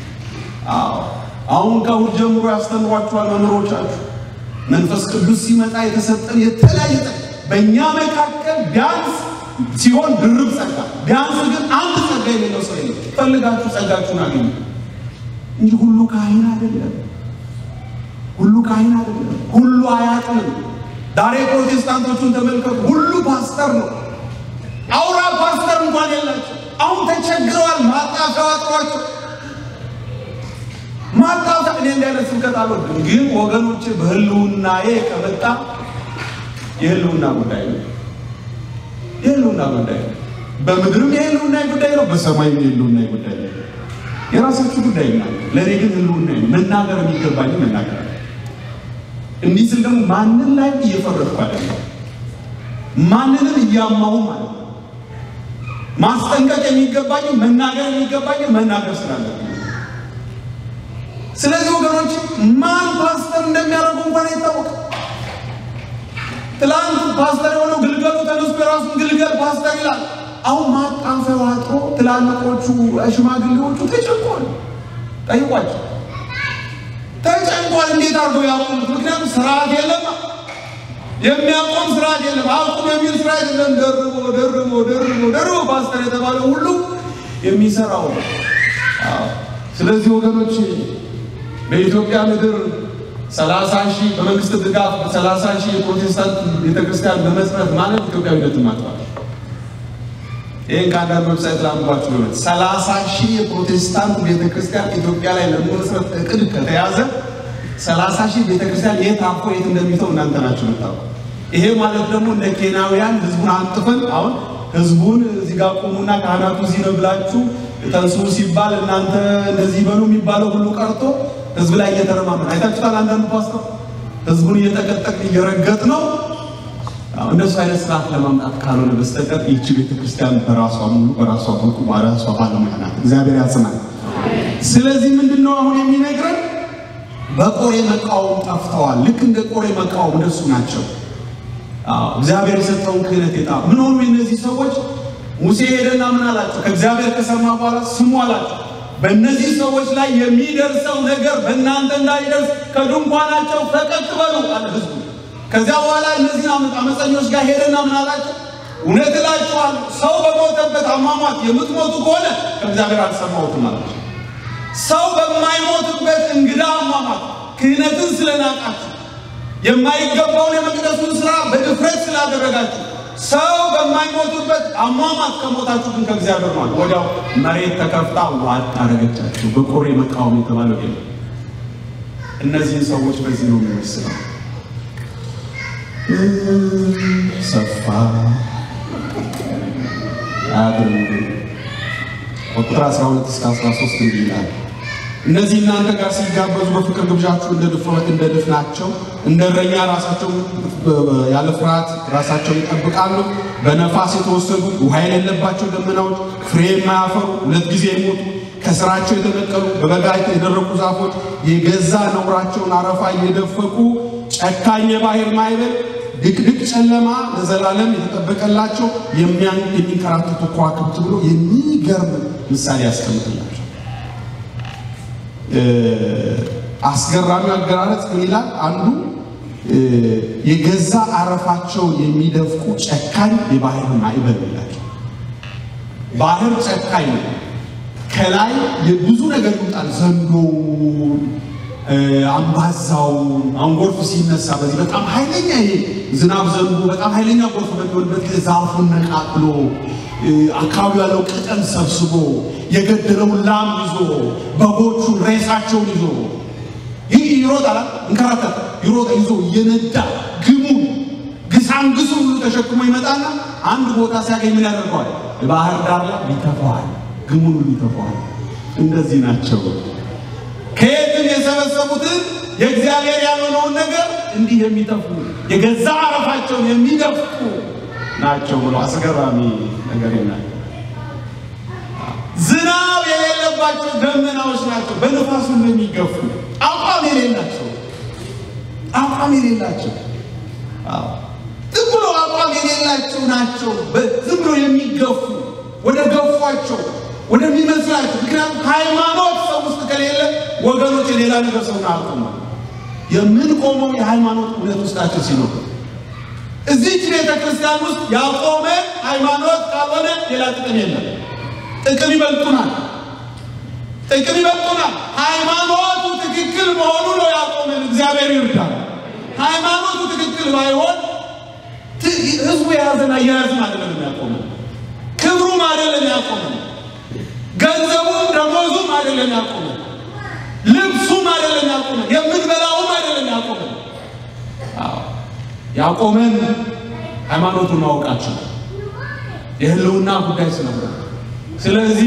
አሁን ከእሑድ ጀምሮ ያስተምሯችኋል መምህሮቻችሁ። መንፈስ ቅዱስ ሲመጣ የተሰጠን የተለያየ በእኛ መካከል ቢያንስ ሲሆን ድርብ ጸጋ፣ ቢያንስ ግን አንድ ጸጋ የሌለው ሰው የለም። ፈልጋችሁ ጸጋችሁን አገኙ እንጂ ሁሉ ካህን አይደለም። ሁሉ ካህን አይደለም። ሁሉ አያጥንም። ዛሬ ፕሮቴስታንቶቹን ተመልከቱ። ሁሉ ፓስተር ነው። አውራ ፓስተር እንኳን የላቸው። አሁን ተቸግረዋል። ማጣፊያ አጥሯቸው ማጣፊያ እኔ እንዳይነት ስብከት አልወድም፣ ግን ወገኖቼ በህልውናዬ ከመጣ የህልውና ጉዳይ ነው። የህልውና ጉዳይ ነው። በምድርም የህልውና ጉዳይ ነው፣ በሰማይም የህልውና ጉዳይ ነው። የራሳችሁ ጉዳይ ነው። ለኔ ግን ህልውና ነው። መናገር የሚገባኝ መናገር። እንዲህ ስል ደግሞ ማንን ላይ እየፈረድኩ አይደለም፣ ማንንም እያማሁ ማለት ነው። ማስጠንቀቅ የሚገባኝ መናገር የሚገባኝ መናገር ስላለብኝ። ስለዚህ ወገኖች ማን ፓስተር እንደሚያደርጉ እንኳን አይታወቅም። ትላንት ፓስተር የሆነው ግልገሉ ተነስቶ የራሱን ግልገል ፓስተር ይላል። አሁን ማጣፈው አጥሮ ትላልቆቹ ሽማግሌዎቹ ተጨንቋል። ጠይቋቸው ተጨንቋል። እንዴት አድርገው ያቆሙት? ምክንያቱም ስርዓት የለም፣ የሚያቆም ስርዓት የለም። አቁም የሚል ስርዓት የለም። ደርቦ ፓስተር የተባለ ሁሉ የሚሰራው። ስለዚህ ወገኖች በኢትዮጵያ ምድር 30,000 በመንግስት ድጋፍ 30,000 የፕሮቴስታንት ቤተክርስቲያን በመስረት ማለት ኢትዮጵያዊነት ማጥፋት ይሄን ካንዳር ዌብሳይት ላምባችሁ ነው 30,000 የፕሮቴስታንት ቤተክርስቲያን ኢትዮጵያ ላይ ለመስረት እቅድ ከተያዘ 30,000 ቤተክርስቲያን የታፎ የት እንደሚተው እናንተ ናችሁ የምታውቁ ይሄ ማለት ደግሞ እንደ ኬንያውያን ህዝቡን አንጥፈን አሁን ህዝቡን እዚህ ጋር ቆሙና ካህናቱ እዚህ ነው ብላችሁ ተንሱ ሲባል እናንተ እንደዚህ በሉ የሚባለው ሁሉ ቀርቶ ህዝብ ላይ እየተረማመደ አይታችኋል አንዳንድ ፓስተር ህዝቡን እየተቀጠቀ እየረገጥ ነው እንደሱ አይነት ስርዓት ለማምጣት ካልሆነ በስተቀር ይህች ቤተክርስቲያን በራሷ ሙሉ በራሷ ወቁ በራሷ ባለሙያ ናት እግዚአብሔር ያጽናል ስለዚህ ምንድነው አሁን የሚነግረን በቆሬ መቃወም ጠፍተዋል ልክ እንደ ቆሬ መቃወም እንደሱ ናቸው እግዚአብሔር የሰጠውን ክህነት ይጣ ምን ሆኑ እነዚህ ሰዎች ሙሴ ሄደና ምን አላቸው ከእግዚአብሔር ከሰማ በኋላ ስሙ አላቸው በእነዚህ ሰዎች ላይ የሚደርሰው ነገር በእናንተ እንዳይደርስ ከድንኳናቸው ፈቀቅ በሉ አለ ህዝቡ ከዚያ በኋላ እነዚህ አመፀኞች ጋር ሄደና ምን አላቸው እውነት እላችኋለሁ ሰው በሞተበት አሟሟት የምትሞቱ ከሆነ ከእግዚአብሔር አልሰማሁትም አላቸው ሰው በማይሞትበት እንግዳ አሟሟት ክህነትን ስለናቃችሁ የማይገባውን የመቅደሱን ስራ በድፍረት ስላደረጋችሁ ሰው በማይሞቱበት አሟሟት ከሞታችሁ ግን ከእግዚአብሔር ነው ወዲያው መሬት ተከፍታ ዋጥ አረገቻችሁ በቆሬ መቃወም የተባለው ይሄ እነዚህ ሰዎች በዚህ ነው የሚመስለው ሰፋ አድርጉ ቁጥር 12 እስከ 13 ይላል እነዚህ እናንተ ጋር ሲጋበዙ በፍቅር ግብዣችሁ እንደድፍናቸው እንደረኛ ራሳቸው ያለ ፍርሃት ራሳቸው ይጠብቃሉ በነፋስ የተወሰዱ ውሃ የሌለባቸው ደመናዎች ፍሬ የማያፈሩ ሁለት ጊዜ የሞቱ ከስራቸው የተነቀሉ በበጋ የደረቁ ዛፎች የገዛ ነውራቸውን አረፋ እየደፈቁ ጨካኝ የባህር ማዕበል ድቅድቅ ጨለማ ለዘላለም የተጠበቀላቸው የሚንከራተቱ ከዋክብት ብሎ የሚገርም ምሳሌ ያስቀምጥላቸው አስገራሚ አገራረጽ ይላል አንዱ የገዛ አረፋቸው የሚደፍቁ ጨካኝ የባህር ማዕበል ይላቸው ባህር ጨካኝ ከላይ የብዙ ነገር ይጣል ዘንዶ አንባዛው አንጎርፍ ሲነሳ በዚህ በጣም ኃይለኛ ይሄ ዝናብ ዘንቦ በጣም ኃይለኛ ጎርፍ በሚወልበት ዛፉን ነቃቅሎ አካባቢው ያለው ቅጠል ሰብስቦ የገደለው ላም ይዞ በጎቹን ሬሳቸውን ይዞ ይሮጣል እንከራተት ይሮጣ ይዞ የነዳ ግሙን ግሳንግሱ ሁሉ ተሸክሞ ይመጣና አንድ ቦታ ሲያገኝ ምን ያደርጋል ባህር ዳር ላይ ይተፋዋል ግሙን ይተፋዋል እንደዚህ ናቸው ከየትም የሰበሰቡትን የእግዚአብሔር ያልሆነውን ነገር እንዲህ የሚተፉ የገዛ አረፋቸውን የሚደፍቁ ናቸው ብሎ አስገራሚ ነገር ይናገራል ዝናብ የሌለባቸው ደመናዎች ናቸው በነፋሱ የሚገፉ አቋም የሌላቸው ዝም ብሎ አቋም የሌላቸው ናቸው ዝም ብሎ የሚገፉ ወደ ገፏቸው ወደሚመስላቸው ምክንያቱም ሃይማኖት ሰው ውስጥ ከሌለ ወገኖች ሌላ ነገር ሰውና አቁም የምንቆመው የሃይማኖት እውነት ውስጣችን ሲኖር እዚህ ቤተክርስቲያን ውስጥ ያቆመ ሃይማኖት ካልሆነ ሌላ ጥቅም የለም ጥቅም ይበልጡናል ሃይማኖቱ ትክክል መሆኑ ነው ያቆመን እግዚአብሔር ይርዳል ሃይማኖቱ ትክክል ባይሆን ህዝቡ ያዘና ያዘና አይደለም ያቆመን ክብሩም አይደለም ያቆመን ገንዘቡም ደሞዙም አይደለም ያቆመን ልብሱም አይደለም ያቆመን የምንበላውም አይደለም ያቆመን ሃይማኖቱን ማወቃችን የህልውና ጉዳይ ስለሆነ ስለዚህ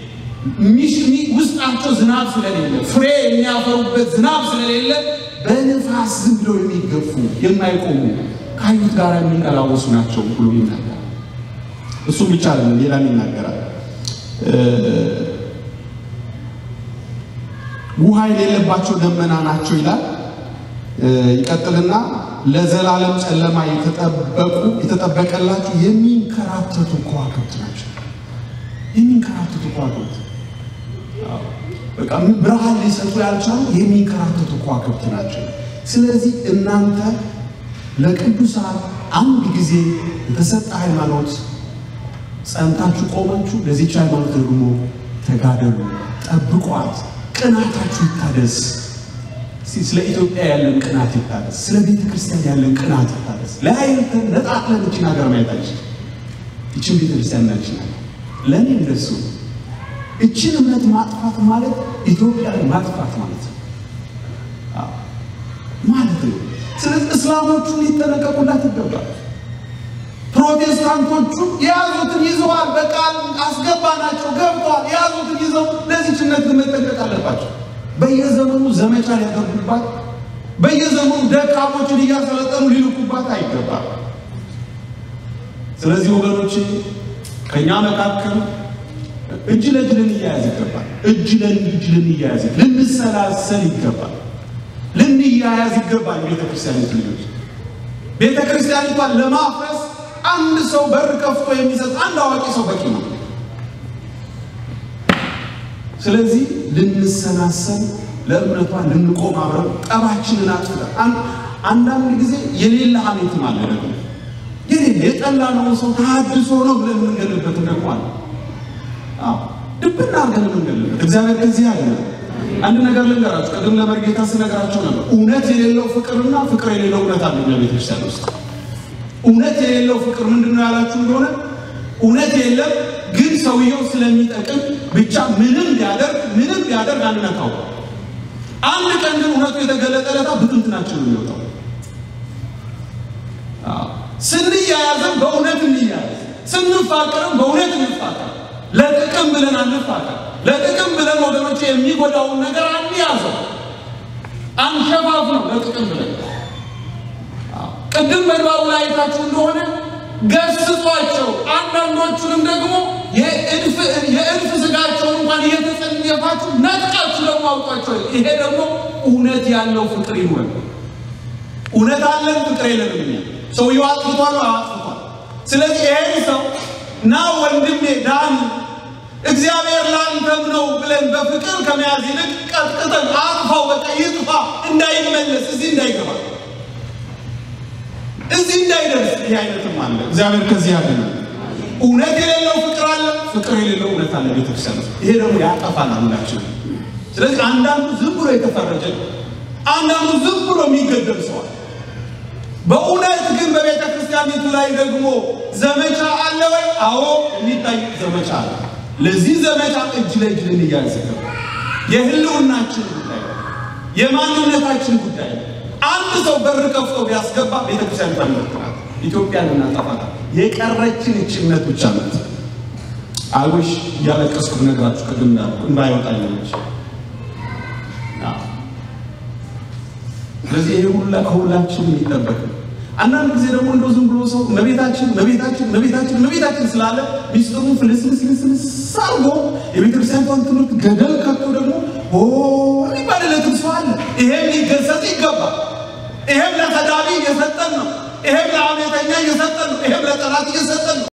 ውስጣቸው ዝናብ ስለሌለ ፍሬ የሚያፈሩበት ዝናብ ስለሌለ በነፋስ ዝም ብለው የሚገፉ የማይቆሙ ካዩት ጋር የሚንቀላወሱ ናቸው ብሎ ይናገራል እሱ ብቻ አይደለም ሌላም ይናገራል ውሃ የሌለባቸው ደመና ናቸው ይላል ይቀጥልና ለዘላለም ጨለማ የተጠበቀላቸው የሚንከራተቱ ከዋክብት ናቸው በቃ ብርሃን ሊሰጡ ያልቻሉ የሚንከራተቱ ከዋክብት ናቸው ስለዚህ እናንተ ለቅዱሳን አንድ ጊዜ የተሰጠ ሃይማኖት ጸንታችሁ ቆማችሁ ለዚህ ሃይማኖት ደግሞ ተጋደሉ ጠብቋት ቅናታችሁ ይታደስ ስለ ኢትዮጵያ ያለን ቅናት ይታደስ ስለ ቤተ ክርስቲያን ያለን ቅናት ይታደስ ለአይንተን ለጣጥለን እቺ ነገር ማይታች እቺ ቤተ ክርስቲያን ነች ለኔ እንደሱ እቺን እምነት ማጥፋት ማለት ኢትዮጵያን ማጥፋት ማለት ነው ስለዚህ እስላሞቹ ሊተነቀቁላት ይገባል ፕሮቴስታንቶቹ ያዙትን ይዘዋል በቃል አስገባናቸው ገብቷል ያዙትን ይዘው ለዚህ ጭነት መጠንቀቅ አለባቸው በየዘመኑ ዘመቻ ያደርጉባት በየዘመኑ ደካሞችን ያሰለጠኑ ሊልኩባት አይገባም ስለዚህ ወገኖች ከኛ መካከል እጅ ለእጅ ይያዝ ይገባል እጅ ለእጅ ይያዝ ልንሰላሰል ይገባል ልንያያዝ ይገባል ቤተክርስቲያኒቷን ለማፍረስ አንድ ሰው በር ከፍቶ የሚሰጥ አንድ አዋቂ ሰው በቂ ነው ስለዚህ ልንሰናሰል ለእምነቷ ልንቆም አብረን ጠባችንን አጥፍተን አንዳንድ ጊዜ የሌለ ሐሜት ማለት ነው የሌለ የጠላነው ሰው ተሐድሶ ነው ብለን እንገልበት እንደቋል ድብና አርገን እንገልበት እግዚአብሔር ከዚህ ያለ አንድ ነገር ልንገራችሁ ቀደም ለመርጌታ ስነግራችሁ ነበር እውነት የሌለው ፍቅርና ፍቅር የሌለው እውነት አለ በቤተክርስቲያን ውስጥ እውነት የሌለው ፍቅር ምንድነው ያላችሁ እንደሆነ እውነት የለም ግን ሰውየው ስለሚጠቅም ብቻ ምንም ቢያደርግ አንነካው አንድ ቀን ግን እውነቱ የተገለጠለታ ብትንትናችን ነው የሚወጣው ስንያያዝም በእውነት እንያያዝ ስንፋቀርም በእውነት እንፋቀር ለጥቅም ብለን አንፋቀር ለጥቅም ብለን ወገኖች የሚጎዳው ነገር አንያዘው አንሸፋፍ ነው ለጥቅም ብለን ቅድም በልባው ላይ ታችሁ እንደሆነ ገስጿቸው አንዳንዶቹንም ደግሞ የእልፍ ስጋቸውን እንኳን እየተጸየፋችሁ ነጥቃችሁ ለማውጣቸው ይሄ ደግሞ እውነት ያለው ፍቅር ይኖር እውነት አለን ፍቅር የለንም ሰውየው አጥፍቷል ስለዚህ ይሄ ሰው ና ወንድሜ ዳን እግዚአብሔር ላንተም ነው ብለን በፍቅር ከመያዝ ይልቅ ቀጥቅጠን አጥፋው በቃ ይጥፋ እንዳይመለስ እዚህ እንዳይገባ እዚህ እንዳይደርስ ይሄ አይነትም አለ እግዚአብሔር ከዚህ ያደነ እውነት የሌለው ፍቅር አለ ፍቅር የሌለው እውነት አለ ቤተክርስቲያን ይሄ ደግሞ ያጠፋል አምላችን ስለዚህ አንዳንዱ ዝም ብሎ የተፈረጀ አንዳንዱ ዝም ብሎ የሚገደል ሰው በእውነት ግን በቤተክርስቲያኒቱ ላይ ደግሞ ዘመቻ አለ ወይ አዎ የሚታይ ዘመቻ አለ ለዚህ ዘመቻ እጅ ለእጅ ልንያዝ የህልውናችን ጉዳይ የማንነታችን ጉዳይ አንድ ሰው በር ከፍቶ ቢያስገባ ቤተክርስቲያን ታንተናል ኢትዮጵያን እናጣፋታ የቀረችን እችነት ብቻ ናት አውሽ ያለቀስኩ ነገራችሁ ከግምና እንዳይወጣልሽ ለዚህ ይሄ ሁሉ ከሁላችን የሚጠበቅ አንዳንድ ጊዜ ደግሞ እንደው ዝም ብሎ ሰው መቤታችን ስላለ ሚስጥሩን ፍልስልስ ሳርጎ የቤተክርስቲያኗን ትምህርት ገደል ከቶ ደግሞ ይባልለትም ሰው አለ ይሄም ሊገሰጽ ይገባል ይሄም ለተዳቢ የሰጠን ነው ይሄም ለአሜተኛ የሰጠን ነው ይሄም ለጠላት የሰጠን ነው